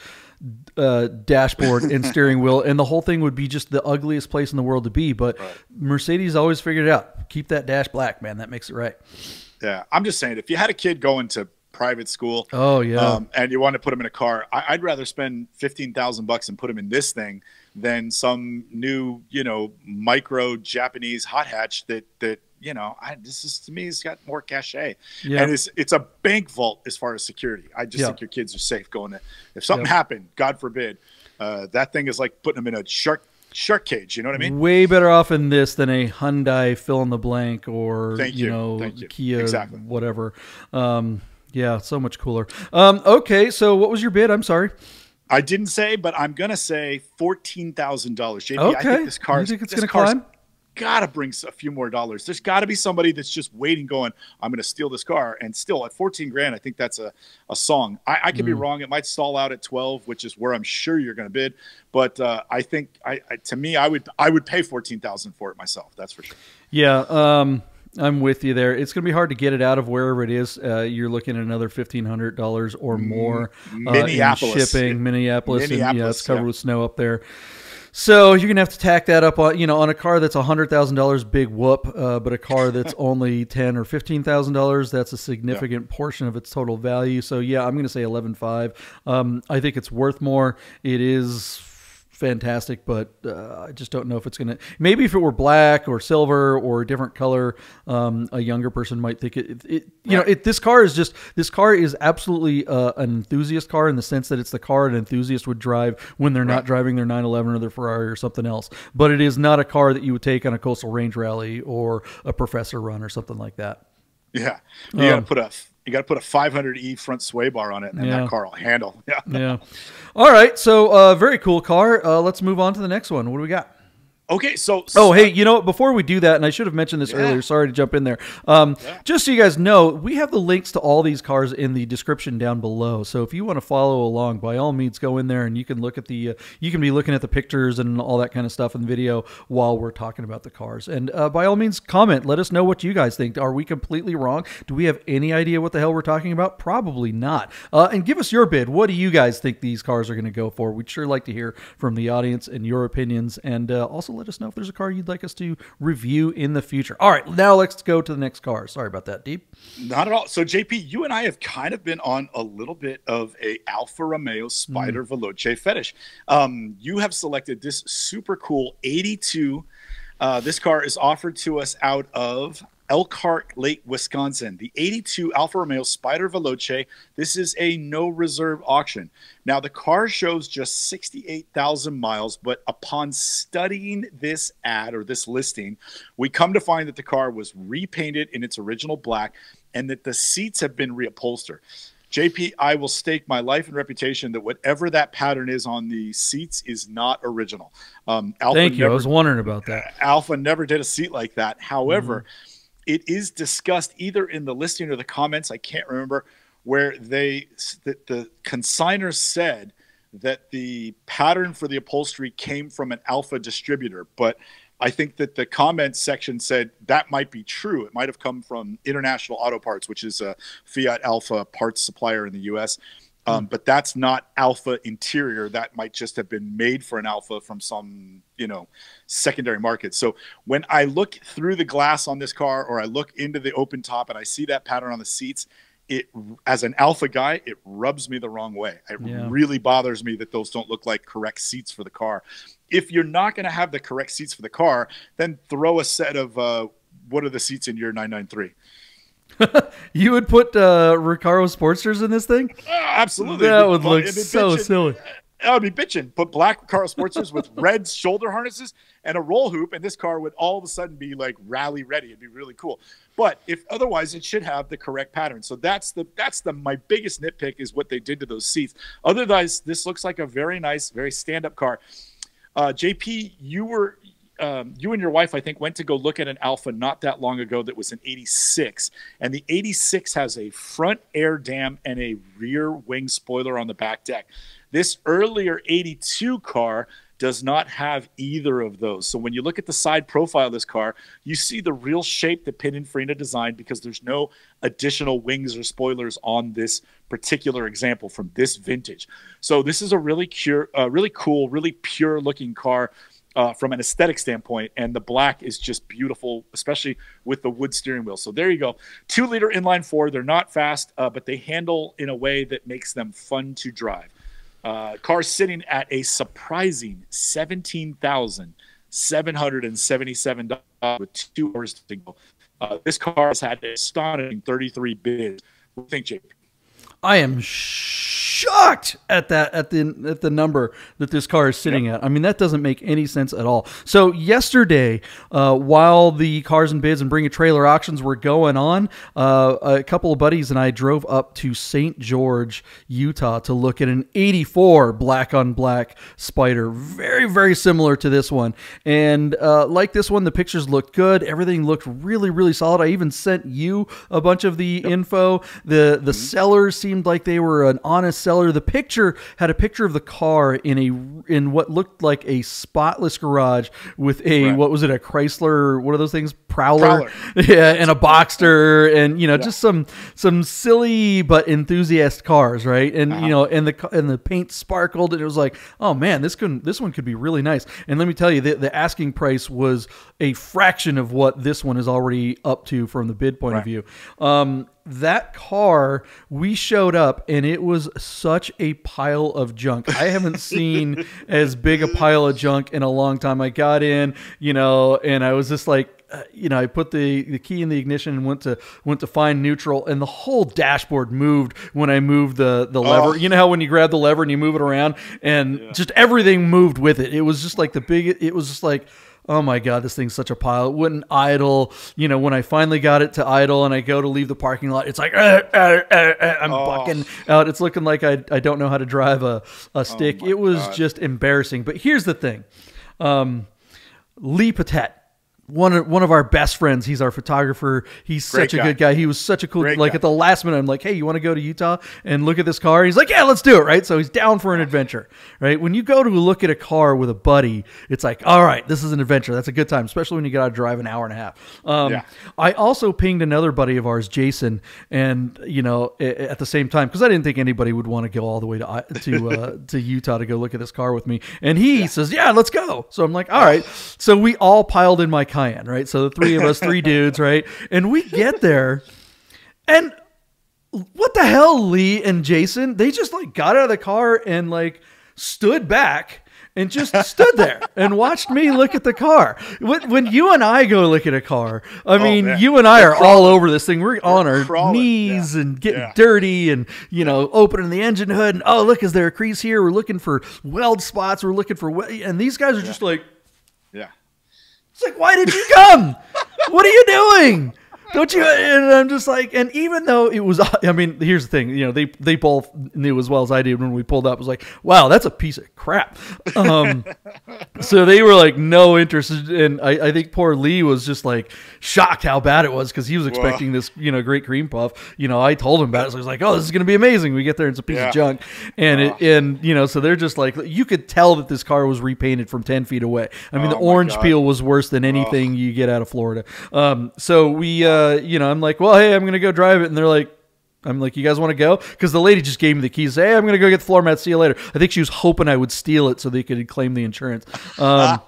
[SPEAKER 2] uh, dashboard and steering wheel, and the whole thing would be just the ugliest place in the world to be. But right. Mercedes always figured it out. Keep that dash black, man. That makes it right.
[SPEAKER 1] Yeah, I'm just saying, if you had a kid going to private school,
[SPEAKER 2] oh yeah,
[SPEAKER 1] um, and you want to put him in a car, I, I'd rather spend fifteen thousand bucks and put him in this thing than some new, you know, micro Japanese hot hatch that that. You know, I, this is to me, it's got more cachet, yeah. and it's it's a bank vault as far as security. I just yeah. think your kids are safe going there. If something yeah. happened, God forbid, uh, that thing is like putting them in a shark shark cage. You know what I mean?
[SPEAKER 2] Way better off in this than a Hyundai fill in the blank or
[SPEAKER 1] Thank
[SPEAKER 2] you,
[SPEAKER 1] you.
[SPEAKER 2] know
[SPEAKER 1] Thank you.
[SPEAKER 2] Kia
[SPEAKER 1] exactly.
[SPEAKER 2] whatever. Um, yeah, so much cooler. Um, okay, so what was your bid? I'm sorry.
[SPEAKER 1] I didn't say, but I'm gonna say fourteen thousand dollars. J P,
[SPEAKER 2] okay.
[SPEAKER 1] I think this car.
[SPEAKER 2] You think it's gonna climb?
[SPEAKER 1] Gotta bring a few more dollars. There's got to be somebody that's just waiting, going, "I'm going to steal this car." And still, at fourteen grand, I think that's a a song. I, I could mm. be wrong. It might stall out at twelve, which is where I'm sure you're going to bid. But uh, I think, I, I to me, I would I would pay fourteen thousand for it myself. That's for sure.
[SPEAKER 2] Yeah, um, I'm with you there. It's going to be hard to get it out of wherever it is. Uh, you're looking at another fifteen hundred dollars or more.
[SPEAKER 1] Minneapolis,
[SPEAKER 2] uh, in shipping, Minneapolis,
[SPEAKER 1] Minneapolis,
[SPEAKER 2] and yeah, it's covered
[SPEAKER 1] yeah.
[SPEAKER 2] with snow up there. So you're gonna have to tack that up on, you know, on a car that's a hundred thousand dollars, big whoop. Uh, but a car that's only ten or fifteen thousand dollars, that's a significant yeah. portion of its total value. So yeah, I'm gonna say eleven five. Um, I think it's worth more. It is fantastic, but uh, I just don't know if it's gonna. Maybe if it were black or silver or a different color, um, a younger person might think it. it, it you right. know, it, this car is just this car is absolutely uh, an enthusiast car in the sense that it's the car an enthusiast would drive when they're right. not driving their nine eleven or their Ferrari or something else. But it is not a car that you would take on a Coastal Range rally or a Professor run or something like that.
[SPEAKER 1] Yeah, you
[SPEAKER 2] um,
[SPEAKER 1] got to put a you got to put a five hundred E front sway bar on it, and
[SPEAKER 2] yeah.
[SPEAKER 1] that car will handle. Yeah.
[SPEAKER 2] Yeah. All right. So, uh, very cool car. Uh, let's move on to the next one. What do we got?
[SPEAKER 1] Okay, so, so
[SPEAKER 2] oh hey, you know, before we do that, and I should have mentioned this yeah. earlier. Sorry to jump in there. Um, yeah. Just so you guys know, we have the links to all these cars in the description down below. So if you want to follow along, by all means, go in there and you can look at the. Uh, you can be looking at the pictures and all that kind of stuff in the video while we're talking about the cars. And uh, by all means, comment. Let us know what you guys think. Are we completely wrong? Do we have any idea what the hell we're talking about? Probably not. Uh, and give us your bid. What do you guys think these cars are going to go for? We'd sure like to hear from the audience and your opinions. And uh, also let us know if there's a car you'd like us to review in the future. All right, now let's go to the next car. Sorry about that, Deep.
[SPEAKER 1] Not at all. So, J P, you and I have kind of been on a little bit of a Alfa Romeo Spider mm. Veloce fetish. Um, you have selected this super cool eighty-two. Uh, this car is offered to us out of Elkhart Lake, Wisconsin. The eighty-two Alfa Romeo Spider Veloce. This is a no reserve auction. Now, the car shows just sixty-eight thousand miles, but upon studying this ad or this listing, we come to find that the car was repainted in its original black and that the seats have been reupholstered. J P, I will stake my life and reputation that whatever that pattern is on the seats is not original. Um, Alfa
[SPEAKER 2] Thank you.
[SPEAKER 1] Never,
[SPEAKER 2] I was wondering about that.
[SPEAKER 1] Alfa never did a seat like that. However,
[SPEAKER 2] mm-hmm.
[SPEAKER 1] it is discussed either in the listing or the comments, I can't remember, where they that the consignor said that the pattern for the upholstery came from an Alfa distributor. But I think that the comments section said that might be true. It might have come from International Auto Parts, which is a Fiat Alfa parts supplier in the U S. Um, mm. But that's not Alfa interior. That might just have been made for an Alfa from some, you know, secondary market. So when I look through the glass on this car, or I look into the open top and I see that pattern on the seats, it, as an Alfa guy, it rubs me the wrong way. It yeah. really bothers me that those don't look like correct seats for the car. If you're not going to have the correct seats for the car, then throw a set of uh, what are the seats in your nine ninety-three?
[SPEAKER 2] You would put uh, Recaro Sportsters in this thing?
[SPEAKER 1] Uh, absolutely.
[SPEAKER 2] That would look so
[SPEAKER 1] bitching.
[SPEAKER 2] silly.
[SPEAKER 1] I would be bitching. Put black Recaro Sportsters with red shoulder harnesses and a roll hoop, and this car would all of a sudden be like rally ready. It'd be really cool. But if otherwise, it should have the correct pattern. So that's the that's the my biggest nitpick is what they did to those seats. Otherwise, this looks like a very nice, very stand-up car. Uh, J P, you were um, you and your wife, I think, went to go look at an Alfa not that long ago that was an eighty-six, and the eighty-six has a front air dam and a rear wing spoiler on the back deck. This earlier eighty-two car does not have either of those. So when you look at the side profile of this car, you see the real shape that Pininfarina designed because there's no additional wings or spoilers on this particular example from this vintage. So this is a really pure, uh, really cool, really pure looking car uh, from an aesthetic standpoint. And the black is just beautiful, especially with the wood steering wheel. So there you go. Two liter inline four. They're not fast, uh, but they handle in a way that makes them fun to drive. Uh, car sitting at a surprising seventeen thousand seven hundred seventy-seven dollars with two hours to go. Uh, this car has had an astonishing thirty-three bids. What do you think, Jake?
[SPEAKER 2] I am shocked at that at the at the number that this car is sitting yep. at. I mean, that doesn't make any sense at all. So yesterday, uh, while the Cars and Bids and Bring a Trailer auctions were going on, uh, a couple of buddies and I drove up to Saint George, Utah, to look at an eighty-four black on black Spider, very very similar to this one. And uh, like this one, the pictures looked good. Everything looked really really solid. I even sent you a bunch of the yep. info. The the mm-hmm. sellers seemed like they were an honest seller. The picture had a picture of the car in a in what looked like a spotless garage with a right. what was it, a Chrysler, what are those things, Prowler, Prowler. yeah, and a Boxster, and you know yeah. just some some silly but enthusiast cars, right? And uh-huh. you know, and the and the paint sparkled, and it was like, oh man, this could this one could be really nice. And let me tell you, the, the asking price was a fraction of what this one is already up to from the bid point right. of view. Um, that car, we showed up and it was such a pile of junk. I haven't seen as big a pile of junk in a long time. I got in, you know, and I was just like, uh, you know, I put the, the key in the ignition and went to went to find neutral, and the whole dashboard moved when I moved the the lever. Oh. You know how when you grab the lever and you move it around, and yeah. just everything moved with it. It was just like the big. It was just like, oh my God, this thing's such a pile. It wouldn't idle. You know, when I finally got it to idle and I go to leave the parking lot, it's like, uh, uh, uh, uh, I'm oh. bucking out. It's looking like I, I don't know how to drive a, a stick. Oh it was God. just embarrassing. But here's the thing. Um, Lee Patet, one of one of our best friends. He's our photographer. He's
[SPEAKER 1] Great
[SPEAKER 2] such a
[SPEAKER 1] guy.
[SPEAKER 2] good guy. He was such a cool.
[SPEAKER 1] Great
[SPEAKER 2] like
[SPEAKER 1] guy.
[SPEAKER 2] at the last minute, I'm like, hey, you want to go to Utah and look at this car? He's like, yeah, let's do it. Right. So he's down for an adventure. Right. When you go to look at a car with a buddy, it's like, all right, this is an adventure. That's a good time, especially when you got to drive an hour and a half. Um,
[SPEAKER 1] Yeah.
[SPEAKER 2] I also pinged another buddy of ours, Jason, and you know, a- at the same time, because I didn't think anybody would want to go all the way to I- to uh, to Utah to go look at this car with me. And he says, yeah, let's go. So I'm like, all right. So we all piled in my Cayenne, right? So the three of us, three dudes, right? And we get there, and what the hell, Lee and Jason, they just like got out of the car and like stood back and just stood there and watched me look at the car. When, when you and I go look at a car, I mean,
[SPEAKER 1] man.
[SPEAKER 2] you and I
[SPEAKER 1] We're
[SPEAKER 2] are all over this thing. We're on our
[SPEAKER 1] crawling.
[SPEAKER 2] knees
[SPEAKER 1] Yeah.
[SPEAKER 2] and getting
[SPEAKER 1] Yeah.
[SPEAKER 2] dirty and, you know, opening the engine hood. And, oh, look, is there a crease here? We're looking for weld spots. We're looking for, we- and these guys are just like,
[SPEAKER 1] Yeah.
[SPEAKER 2] it's like, why did you come? What are you doing? Don't you? And I'm just like, and even though it was, I mean, here's the thing, you know, they they both knew as well as I did when we pulled up. It was like, wow, that's a piece of crap. Um, so they were like, no interest. And I, I think poor Lee was just like shocked how bad it was because he was expecting this, you know, great cream puff. You know, I told him about it. So he was like, oh, this is going to be amazing. We get there, and it's a piece
[SPEAKER 1] Yeah.
[SPEAKER 2] of junk. And, it, and, you know, so they're just like, you could tell that this car was repainted from ten feet away. I mean,
[SPEAKER 1] Oh
[SPEAKER 2] the
[SPEAKER 1] my
[SPEAKER 2] orange
[SPEAKER 1] God.
[SPEAKER 2] peel was worse than anything you get out of Florida. Um, so we, uh, you know, I'm like, well, hey, I'm going to go drive it. And they're like, I'm like, you guys want to go? Because the lady just gave me the keys. Hey, I'm going to go get the floor mat. See you later. I think she was hoping I would steal it so they could claim the insurance. Um,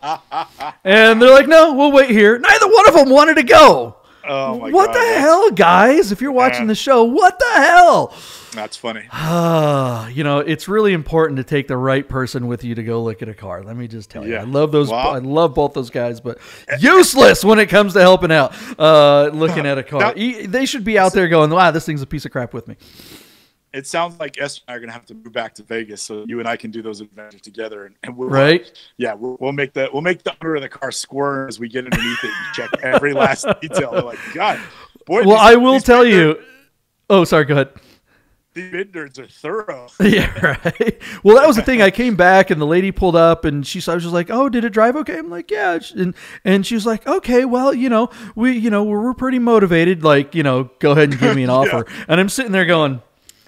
[SPEAKER 2] and they're like, no, we'll wait here. Neither one of them wanted to go.
[SPEAKER 1] Oh my
[SPEAKER 2] what
[SPEAKER 1] God.
[SPEAKER 2] the
[SPEAKER 1] that's-
[SPEAKER 2] hell, guys? If you're watching
[SPEAKER 1] Yeah.
[SPEAKER 2] the show, what the hell?
[SPEAKER 1] That's funny.
[SPEAKER 2] Ah, you know, it's really important to take the right person with you to go look at a car. Let me just tell you,
[SPEAKER 1] Yeah.
[SPEAKER 2] I love those.
[SPEAKER 1] Wow.
[SPEAKER 2] I love both those guys, but useless when it comes to helping out, uh, looking at a car.
[SPEAKER 1] Now-
[SPEAKER 2] E- they should be out there going, "Wow, this thing's a piece of crap" with me.
[SPEAKER 1] It sounds like Esther and I are going to have to move back to Vegas so you and I can do those adventures together. And, and we'll,
[SPEAKER 2] Right?
[SPEAKER 1] Yeah, we'll, we'll make the we'll make the owner of the car squirm as we get underneath it and check every last detail. They're like, God, boy.
[SPEAKER 2] Well,
[SPEAKER 1] these-
[SPEAKER 2] I will
[SPEAKER 1] these
[SPEAKER 2] tell
[SPEAKER 1] bid
[SPEAKER 2] you. Oh, sorry. Go ahead.
[SPEAKER 1] nerds- These bid nerds are thorough.
[SPEAKER 2] Yeah, right. Well, that was the thing. I came back and the lady pulled up and she saw, I was just like, "Oh, did it drive okay?" I'm like, "Yeah." And and she was like, "Okay, well, you know, we, you know, we're, we're pretty motivated. Like, you know, go ahead and give me an offer." And I'm sitting there going,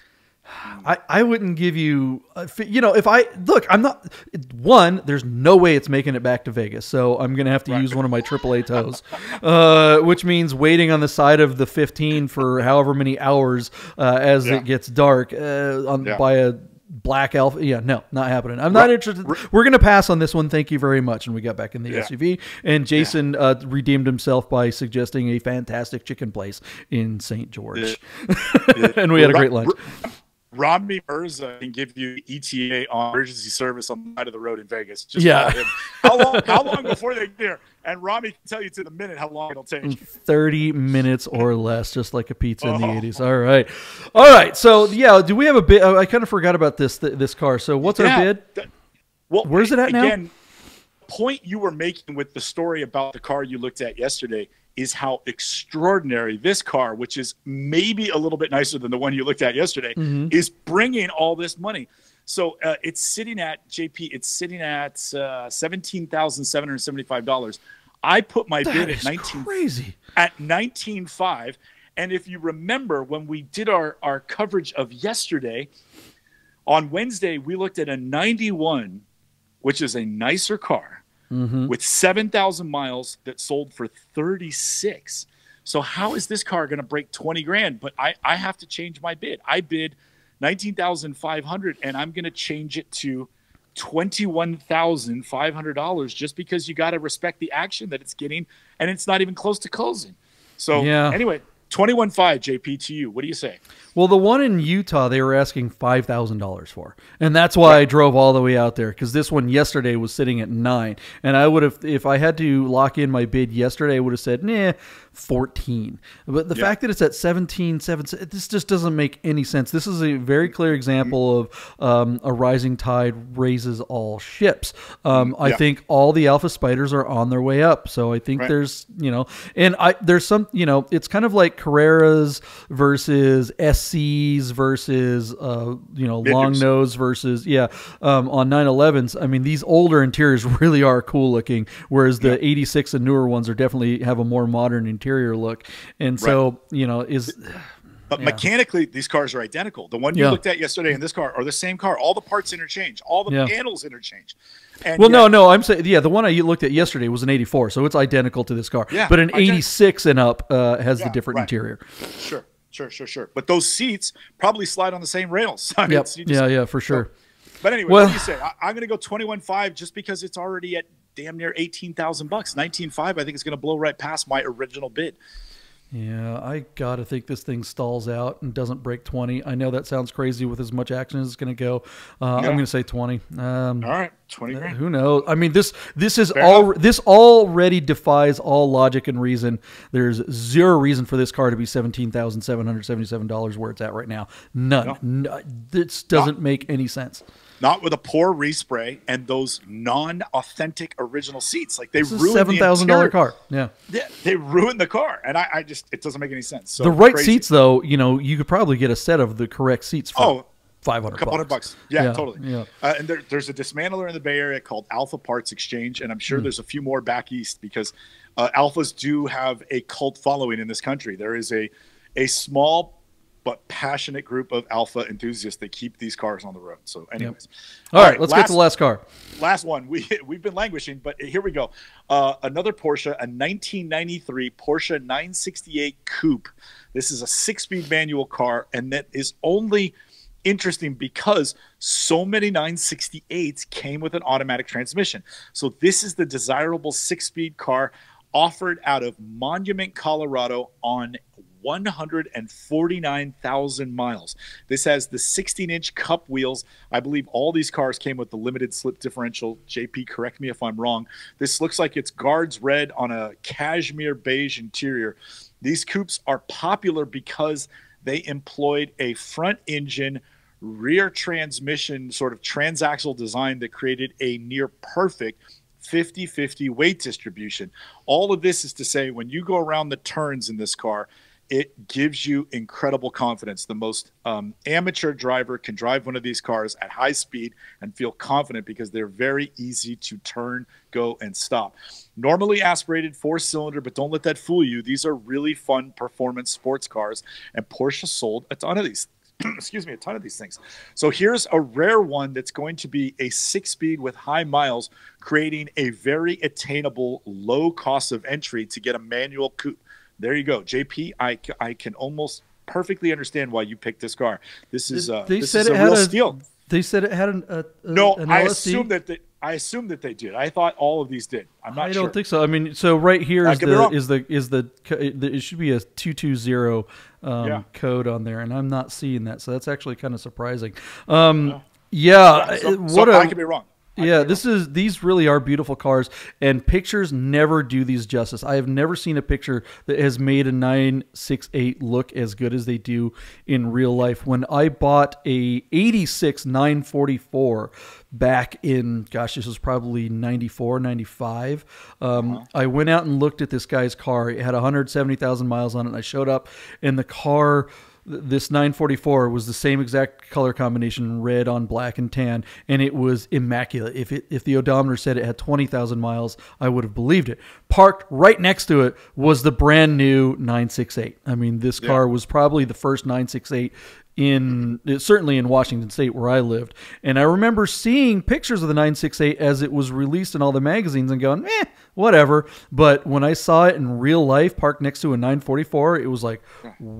[SPEAKER 2] I, I wouldn't give you, a fi- you know, if I look, I'm not one, there's no way it's making it back to Vegas. So I'm going to have to use one of my triple A toes, uh, which means waiting on the side of the fifteen for however many hours, uh, as
[SPEAKER 1] Yeah.
[SPEAKER 2] it gets dark, uh, on
[SPEAKER 1] Yeah.
[SPEAKER 2] by a black Alfa. Yeah, no, not happening. I'm not
[SPEAKER 1] Ru-
[SPEAKER 2] interested. We're going to pass on this one. Thank you very much. And we got back in the
[SPEAKER 1] Yeah.
[SPEAKER 2] S U V, and Jason, uh, redeemed himself by suggesting a fantastic chicken place in Saint George. And we had a great lunch.
[SPEAKER 1] Rami Mirza can give you E T A on emergency service on the side of the road in Vegas. Just
[SPEAKER 2] Yeah.
[SPEAKER 1] call him. How long? How long before they get there? And Rami can tell you to the minute how long it'll take.
[SPEAKER 2] thirty minutes or less, just like a pizza in the
[SPEAKER 1] Oh.
[SPEAKER 2] eighties. All right. All right. So, yeah, do we have a bid? I kind of forgot about this th- this car. So, what's our
[SPEAKER 1] Yeah,
[SPEAKER 2] bid?
[SPEAKER 1] that- well,
[SPEAKER 2] Where's it at now?
[SPEAKER 1] again, point you were making with the story about the car you looked at yesterday is how extraordinary this car, which is maybe a little bit nicer than the one you looked at yesterday,
[SPEAKER 2] Mm-hmm.
[SPEAKER 1] is bringing all this money. So uh, it's sitting at J P. It's sitting at uh, seventeen thousand seven hundred seventy-five dollars. I put my
[SPEAKER 2] That
[SPEAKER 1] bid
[SPEAKER 2] is
[SPEAKER 1] at nineteen
[SPEAKER 2] crazy.
[SPEAKER 1] at nineteen five. And if you remember when we did our our coverage of yesterday, on Wednesday we looked at a ninety-one, which is a nicer car.
[SPEAKER 2] Mm-hmm.
[SPEAKER 1] With seven thousand miles that sold for thirty-six. So how is this car going to break twenty grand? But I, I have to change my bid. I bid nineteen thousand five hundred and I'm going to change it to twenty-one thousand five hundred dollars just because you got to respect the action that it's getting and it's not even close to closing. So
[SPEAKER 2] Yeah.
[SPEAKER 1] anyway, twenty-one five J P to you. What do you say?
[SPEAKER 2] Well, the one in Utah, they were asking five thousand dollars for. And that's why I drove all the way out there, because this one yesterday was sitting at nine. And I would have, if I had to lock in my bid yesterday, I would have said, nah, fourteen. But the
[SPEAKER 1] Yeah.
[SPEAKER 2] fact that it's at seventeen, seven, this just doesn't make any sense. This is a very clear example of um, a rising tide raises all ships. Um, I
[SPEAKER 1] Yeah.
[SPEAKER 2] think all the Alpha Spiders are on their way up. So I think
[SPEAKER 1] Right.
[SPEAKER 2] there's, you know, and I there's some, you know, it's kind of like Carreras versus S Cs versus uh, you know
[SPEAKER 1] Benders.
[SPEAKER 2] long nose versus yeah um, on nine elevens. I mean, these older interiors really are cool looking, whereas the
[SPEAKER 1] Yeah.
[SPEAKER 2] eighty-six and newer ones are definitely have a more modern interior look. And so
[SPEAKER 1] Right.
[SPEAKER 2] you know is.
[SPEAKER 1] But
[SPEAKER 2] Yeah.
[SPEAKER 1] mechanically, these cars are identical. The one you
[SPEAKER 2] Yeah.
[SPEAKER 1] looked at yesterday and this car are the same car. All the parts interchange. All the
[SPEAKER 2] Yeah.
[SPEAKER 1] panels interchange. And
[SPEAKER 2] Well,
[SPEAKER 1] yet-
[SPEAKER 2] no, no, I'm saying yeah. The one I looked at yesterday was an eighty-four, so it's identical to this car.
[SPEAKER 1] Yeah,
[SPEAKER 2] but an
[SPEAKER 1] identical.
[SPEAKER 2] eighty-six and up uh, has
[SPEAKER 1] Yeah,
[SPEAKER 2] the different
[SPEAKER 1] right.
[SPEAKER 2] interior.
[SPEAKER 1] Sure, sure, sure, sure. But those seats probably slide on the same rails. I mean,
[SPEAKER 2] Yep.
[SPEAKER 1] it's- you just-
[SPEAKER 2] Yeah, yeah, for sure.
[SPEAKER 1] But anyway,
[SPEAKER 2] Well-
[SPEAKER 1] what do you say? I, I'm going to go twenty-one five just because it's already at damn near eighteen thousand bucks. nineteen five, I think it's going to blow right past my original bid.
[SPEAKER 2] Yeah, I gotta think this thing stalls out and doesn't break twenty. I know that sounds crazy with as much action as it's gonna go. Uh, I'm
[SPEAKER 1] Yeah.
[SPEAKER 2] gonna say twenty. Um,
[SPEAKER 1] All right, twenty grand.
[SPEAKER 2] Who knows? I mean, this this is
[SPEAKER 1] Fair
[SPEAKER 2] all
[SPEAKER 1] enough.
[SPEAKER 2] this already defies all logic and reason. There's zero reason for this car to be seventeen thousand seven hundred seventy-seven dollars where it's at right now. None. No, this doesn't make any sense.
[SPEAKER 1] Not with a poor respray and those non-authentic original seats. Like they
[SPEAKER 2] This is a
[SPEAKER 1] ruined
[SPEAKER 2] seven
[SPEAKER 1] the
[SPEAKER 2] thousand dollar
[SPEAKER 1] interior.
[SPEAKER 2] car. Yeah.
[SPEAKER 1] Yeah, they ruined the car, and I, I just it doesn't make any sense. So
[SPEAKER 2] The right
[SPEAKER 1] crazy.
[SPEAKER 2] seats, though, you know, you could probably get a set of the correct seats for
[SPEAKER 1] Oh,
[SPEAKER 2] five hundred
[SPEAKER 1] a couple
[SPEAKER 2] bucks.
[SPEAKER 1] hundred bucks. Yeah,
[SPEAKER 2] Yeah,
[SPEAKER 1] totally.
[SPEAKER 2] yeah.
[SPEAKER 1] Uh, and there, there's a dismantler in the Bay Area called Alpha Parts Exchange, and I'm
[SPEAKER 2] Hmm.
[SPEAKER 1] sure there's a few more back east because uh, Alphas do have a cult following in this country. There is a a small but passionate group of Alpha enthusiasts that keep these cars on the road. So, anyways,
[SPEAKER 2] All right, let's get to the last car.
[SPEAKER 1] last one. We we've been languishing, but here we go. Uh, another Porsche, a nineteen ninety-three Porsche nine sixty-eight Coupe. This is a six-speed manual car, and that is only interesting because so many nine sixty-eights came with an automatic transmission. So this is the desirable six-speed car offered out of Monument, Colorado on one hundred forty-nine thousand miles. This has the sixteen inch cup wheels. I believe all these cars came with the limited slip differential. J P, correct me if I'm wrong. This looks like it's guards red on a cashmere beige interior. These coupes are popular because they employed a front engine rear transmission sort of transaxle design that created a near perfect fifty fifty weight distribution. All of this is to say, when you go around the turns in this car, it gives you incredible confidence. The most um, amateur driver can drive one of these cars at high speed and feel confident because they're very easy to turn, go, and stop. Normally aspirated four-cylinder, but don't let that fool you. These are really fun performance sports cars, and Porsche sold a ton of these. Excuse me, a ton of these things. So here's a rare one that's going to be a six-speed with high miles, creating a very attainable low cost of entry to get a manual coupe. There you go, J P. I, I can almost perfectly understand why you picked this car. This is uh,
[SPEAKER 2] They
[SPEAKER 1] this
[SPEAKER 2] said
[SPEAKER 1] is
[SPEAKER 2] it
[SPEAKER 1] a
[SPEAKER 2] had
[SPEAKER 1] real
[SPEAKER 2] a-
[SPEAKER 1] steal.
[SPEAKER 2] They said it had an, a, a,
[SPEAKER 1] No,
[SPEAKER 2] an
[SPEAKER 1] I
[SPEAKER 2] L S D.
[SPEAKER 1] assume that they, I assume that they did. I thought all of these did. I'm not
[SPEAKER 2] I
[SPEAKER 1] sure.
[SPEAKER 2] don't think so. I mean, so right here
[SPEAKER 1] I
[SPEAKER 2] is
[SPEAKER 1] could be
[SPEAKER 2] the
[SPEAKER 1] wrong.
[SPEAKER 2] is the is the it should be a two two zero um,
[SPEAKER 1] Yeah.
[SPEAKER 2] code on there, and I'm not seeing that. So that's actually kind of surprising. Um, yeah,
[SPEAKER 1] So-
[SPEAKER 2] what
[SPEAKER 1] so
[SPEAKER 2] a
[SPEAKER 1] I could be wrong. I
[SPEAKER 2] yeah,
[SPEAKER 1] could be
[SPEAKER 2] this is these really are beautiful cars, and pictures never do these justice. I have never seen a picture that has made a nine sixty-eight look as good as they do in real life. When I bought a eighty-six nine forty-four back in, gosh, this was probably ninety-four, ninety-five, um,
[SPEAKER 1] Uh-huh.
[SPEAKER 2] I went out and looked at this guy's car. It had one hundred seventy thousand miles on it, and I showed up, and the car, this nine forty-four was the same exact color combination, red on black and tan, and it was immaculate. If it if the odometer said it had twenty thousand miles, I would have believed it. Parked right next to it was the brand new nine sixty-eight. I mean, this car was probably the first nine sixty-eight in certainly in Washington State where I lived. And I remember seeing pictures of the nine sixty-eight as it was released in all the magazines and going, eh, whatever. But when I saw it in real life parked next to a nine forty-four, it was like,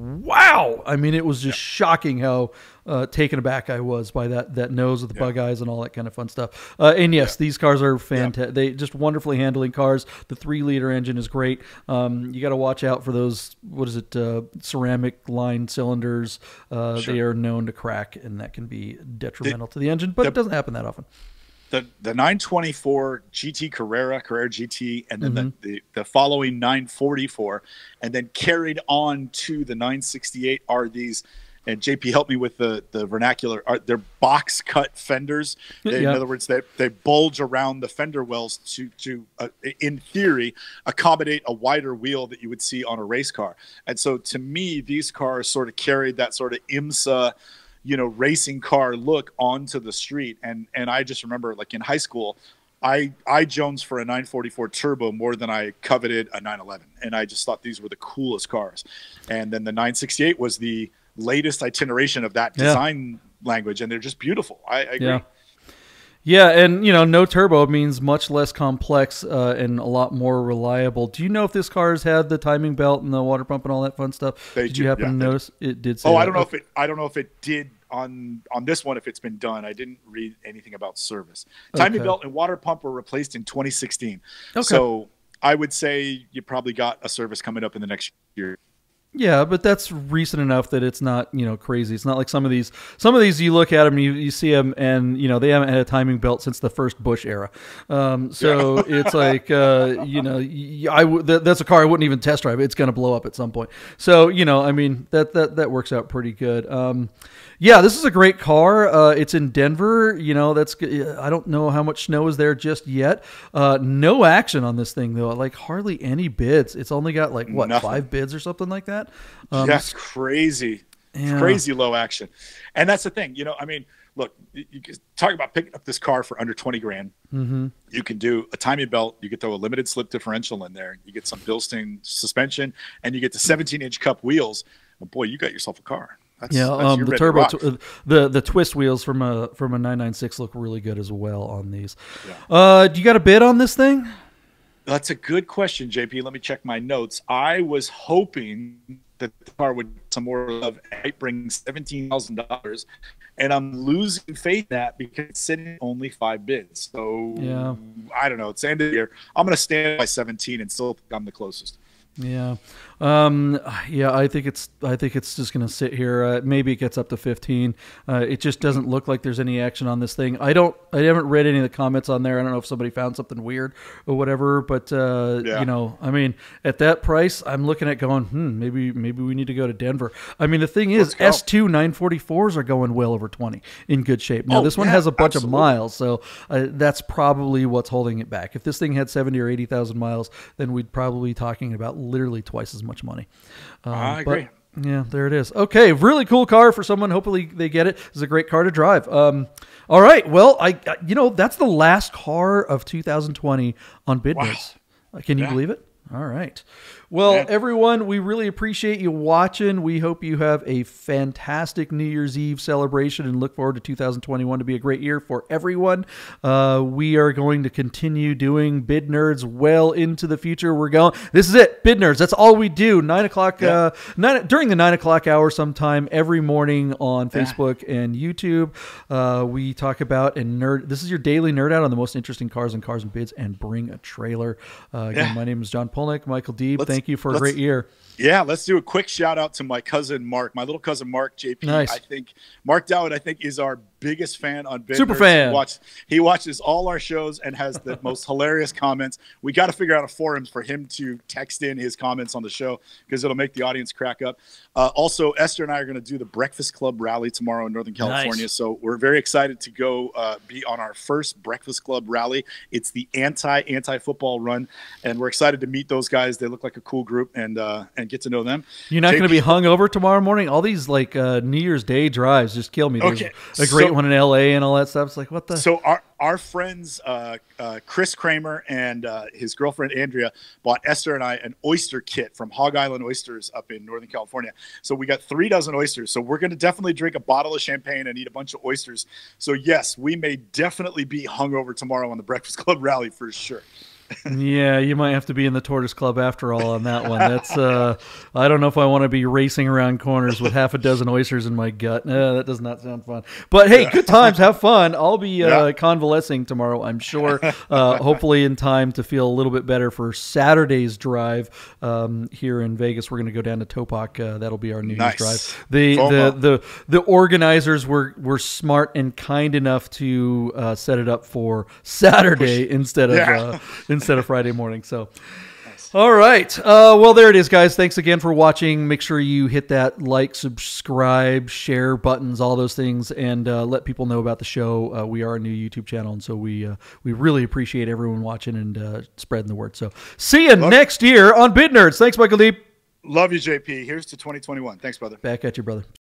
[SPEAKER 2] wow. I mean, it was just shocking how uh, taken aback I was by that that nose with the bug eyes and all that kind of fun stuff. Uh, and yes, these cars are fantastic. They just wonderfully handling cars. The three liter engine is great. Um, you got to watch out for those, what is it, uh, ceramic lined cylinders. Uh,
[SPEAKER 1] Sure.
[SPEAKER 2] They are known to crack, and that can be detrimental to the engine, but
[SPEAKER 1] the-
[SPEAKER 2] it doesn't happen that often.
[SPEAKER 1] the the nine twenty-four G T Carrera, Carrera G T, and then
[SPEAKER 2] Mm-hmm.
[SPEAKER 1] the, the the following nine forty-four, and then carried on to the nine sixty-eight are these and J P helped me with the the vernacular. Are they're box cut fenders? They,
[SPEAKER 2] yeah.
[SPEAKER 1] In other words, they they bulge around the fender wells to to uh, in theory accommodate a wider wheel that you would see on a race car. And so to me, these cars sort of carried that sort of IMSA, you know, racing car look onto the street. And and I just remember, like in high school, I I Jones for a nine forty-four turbo more than I coveted a nine eleven, and I just thought these were the coolest cars. And then the nine sixty-eight was the latest iteration of that design yeah. language, and they're just beautiful. I, I agree.
[SPEAKER 2] Yeah. Yeah, and you know, no turbo means much less complex uh, and a lot more reliable. Do you know if this car's had the timing belt and the water pump and all that fun stuff?
[SPEAKER 1] They
[SPEAKER 2] did
[SPEAKER 1] do,
[SPEAKER 2] you happen
[SPEAKER 1] yeah,
[SPEAKER 2] to notice it did? Say
[SPEAKER 1] oh,
[SPEAKER 2] that?
[SPEAKER 1] I don't know if it. I don't know if it did on on this one. If it's been done, I didn't read anything about service. Timing
[SPEAKER 2] okay.
[SPEAKER 1] belt and water pump were replaced in twenty sixteen.
[SPEAKER 2] Okay.
[SPEAKER 1] So I would say you probably got a service coming up in the next year.
[SPEAKER 2] Yeah, but that's recent enough that it's not, you know, crazy. It's not like some of these, some of these you look at them, you, you see them, and, you know, they haven't had a timing belt since the first Bush era. Um, so yeah. It's like, uh, you know, I w- that, that's a car I wouldn't even test drive. It's going to blow up at some point. So, you know, I mean, that, that, that works out pretty good. Um, yeah, this is a great car. Uh, it's in Denver. You know, that's, I don't know how much snow is there just yet. Uh, no action on this thing though. Like hardly any bids. It's only got like what,
[SPEAKER 1] Nothing.
[SPEAKER 2] five bids or something like that. Um,
[SPEAKER 1] That's crazy.
[SPEAKER 2] Yeah.
[SPEAKER 1] Crazy low action. And that's the thing, you know, I mean, look, you, you can talk about picking up this car for under twenty grand.
[SPEAKER 2] Mm-hmm.
[SPEAKER 1] You can do a timing belt. You could throw a limited slip differential in there. You get some Bilstein suspension, and you get the seventeen inch cup wheels. Oh, boy, you got yourself a car. That's,
[SPEAKER 2] yeah,
[SPEAKER 1] that's,
[SPEAKER 2] um, the turbo,
[SPEAKER 1] to
[SPEAKER 2] tw- the the twist wheels from a from a nine ninety-six look really good as well on these.
[SPEAKER 1] Yeah.
[SPEAKER 2] Uh, do you got a bid on this thing?
[SPEAKER 1] That's a good question, J P. Let me check my notes. I was hoping that the car would get some more love. It brings seventeen thousand dollars, and I'm losing faith in that because it's sitting at only five bids. So
[SPEAKER 2] yeah,
[SPEAKER 1] I don't know. It's the end of the year. I'm going to stand by seventeen and still think I'm the closest.
[SPEAKER 2] Yeah, um, yeah. I think it's. I think it's just going to sit here. Uh, maybe it gets up to fifteen. Uh, it just doesn't look like there's any action on this thing. I don't. I haven't read any of the comments on there. I don't know if somebody found something weird or whatever. But uh,
[SPEAKER 1] yeah.
[SPEAKER 2] you know, I mean, at that price, I'm looking at going. Hmm. Maybe. Maybe we need to go to Denver. I mean, the thing is, S two nine forty-fours are going well over twenty in good shape. Now,
[SPEAKER 1] oh,
[SPEAKER 2] this one
[SPEAKER 1] yeah,
[SPEAKER 2] has a bunch
[SPEAKER 1] absolutely.
[SPEAKER 2] of miles, so uh, that's probably what's holding it back. If this thing had seventy or eighty thousand miles, then we'd probably be talking about literally twice as much money. Um,
[SPEAKER 1] I agree.
[SPEAKER 2] But, yeah, there it is. Okay, really cool car for someone. Hopefully they get it. It's a great car to drive. Um, all right, well, I you know that's the last car of two thousand twenty on BidNerds. Wow. Can you
[SPEAKER 1] yeah.
[SPEAKER 2] believe it? All right. Well,
[SPEAKER 1] yeah.
[SPEAKER 2] everyone, we really appreciate you watching. We hope you have a fantastic New Year's Eve celebration and look forward to two thousand twenty-one to be a great year for everyone. Uh, we are going to continue doing BidNerds well into the future. We're going. This is it, BidNerds. That's all we do. Nine o'clock.
[SPEAKER 1] Yeah.
[SPEAKER 2] Uh, nine during the nine o'clock hour, sometime every morning on Facebook yeah. and YouTube. Uh, we talk about and nerd. This is your daily nerd out on the most interesting cars and cars and bids, and bring a trailer. Uh, again, yeah. my name is John Polnick. Michael Deeb. Let's, Thank you for a great year.
[SPEAKER 1] Yeah, let's do a quick shout out to my cousin Mark, my little cousin Mark, J P.
[SPEAKER 2] Nice.
[SPEAKER 1] I think Mark Dowd, I think, is our biggest fan on BidNerds.
[SPEAKER 2] Super fan.
[SPEAKER 1] He, watch, he watches all our shows and has the most hilarious comments. We got to figure out a forum for him to text in his comments on the show because it'll make the audience crack up. Uh, also, Esther and I are going to do the Breakfast Club rally tomorrow in Northern California. Nice. So we're very excited to go uh, be on our first Breakfast Club rally. It's the anti-anti-football run, and we're excited to meet those guys. They look like a cool group, and uh, and get to know them.
[SPEAKER 2] You're not going to be hung over tomorrow morning? All these like uh, New Year's Day drives just kill me. There's
[SPEAKER 1] okay.
[SPEAKER 2] a great
[SPEAKER 1] so,
[SPEAKER 2] one in L A and all that stuff. It's like, what the?
[SPEAKER 1] So our our friends, uh, uh, Chris Kramer and uh, his girlfriend Andrea bought Esther and I an oyster kit from Hog Island Oysters up in Northern California. So we got three dozen oysters. So we're going to definitely drink a bottle of champagne and eat a bunch of oysters. So yes, we may definitely be hungover tomorrow on the Breakfast Club rally for sure.
[SPEAKER 2] Yeah, you might have to be in the Tortoise Club after all on that one. That's uh, I don't know if I want to be racing around corners with half a dozen oysters in my gut. Uh, that does not sound fun. But hey, good times, have fun. I'll be uh, yeah. convalescing tomorrow, I'm sure. Uh, hopefully in time to feel a little bit better for Saturday's drive um, here in Vegas. We're going to go down to Topak. Uh, that'll be our New
[SPEAKER 1] nice.
[SPEAKER 2] Year's drive. The the, the the organizers were were smart and kind enough to uh, set it up for Saturday Push. instead of.
[SPEAKER 1] Yeah.
[SPEAKER 2] Uh, instead of Friday morning. So All right. Uh, well, there it is, guys. Thanks again for watching. Make sure you hit that like, subscribe, share buttons, all those things, and uh, let people know about the show. Uh, we are a new YouTube channel, and so we uh, we really appreciate everyone watching and uh, spreading the word. So see you Love next year on Bid Nerds. Thanks, Michael Deep.
[SPEAKER 1] Love you, J P. Here's to twenty twenty-one. Thanks, brother.
[SPEAKER 2] Back at you, brother.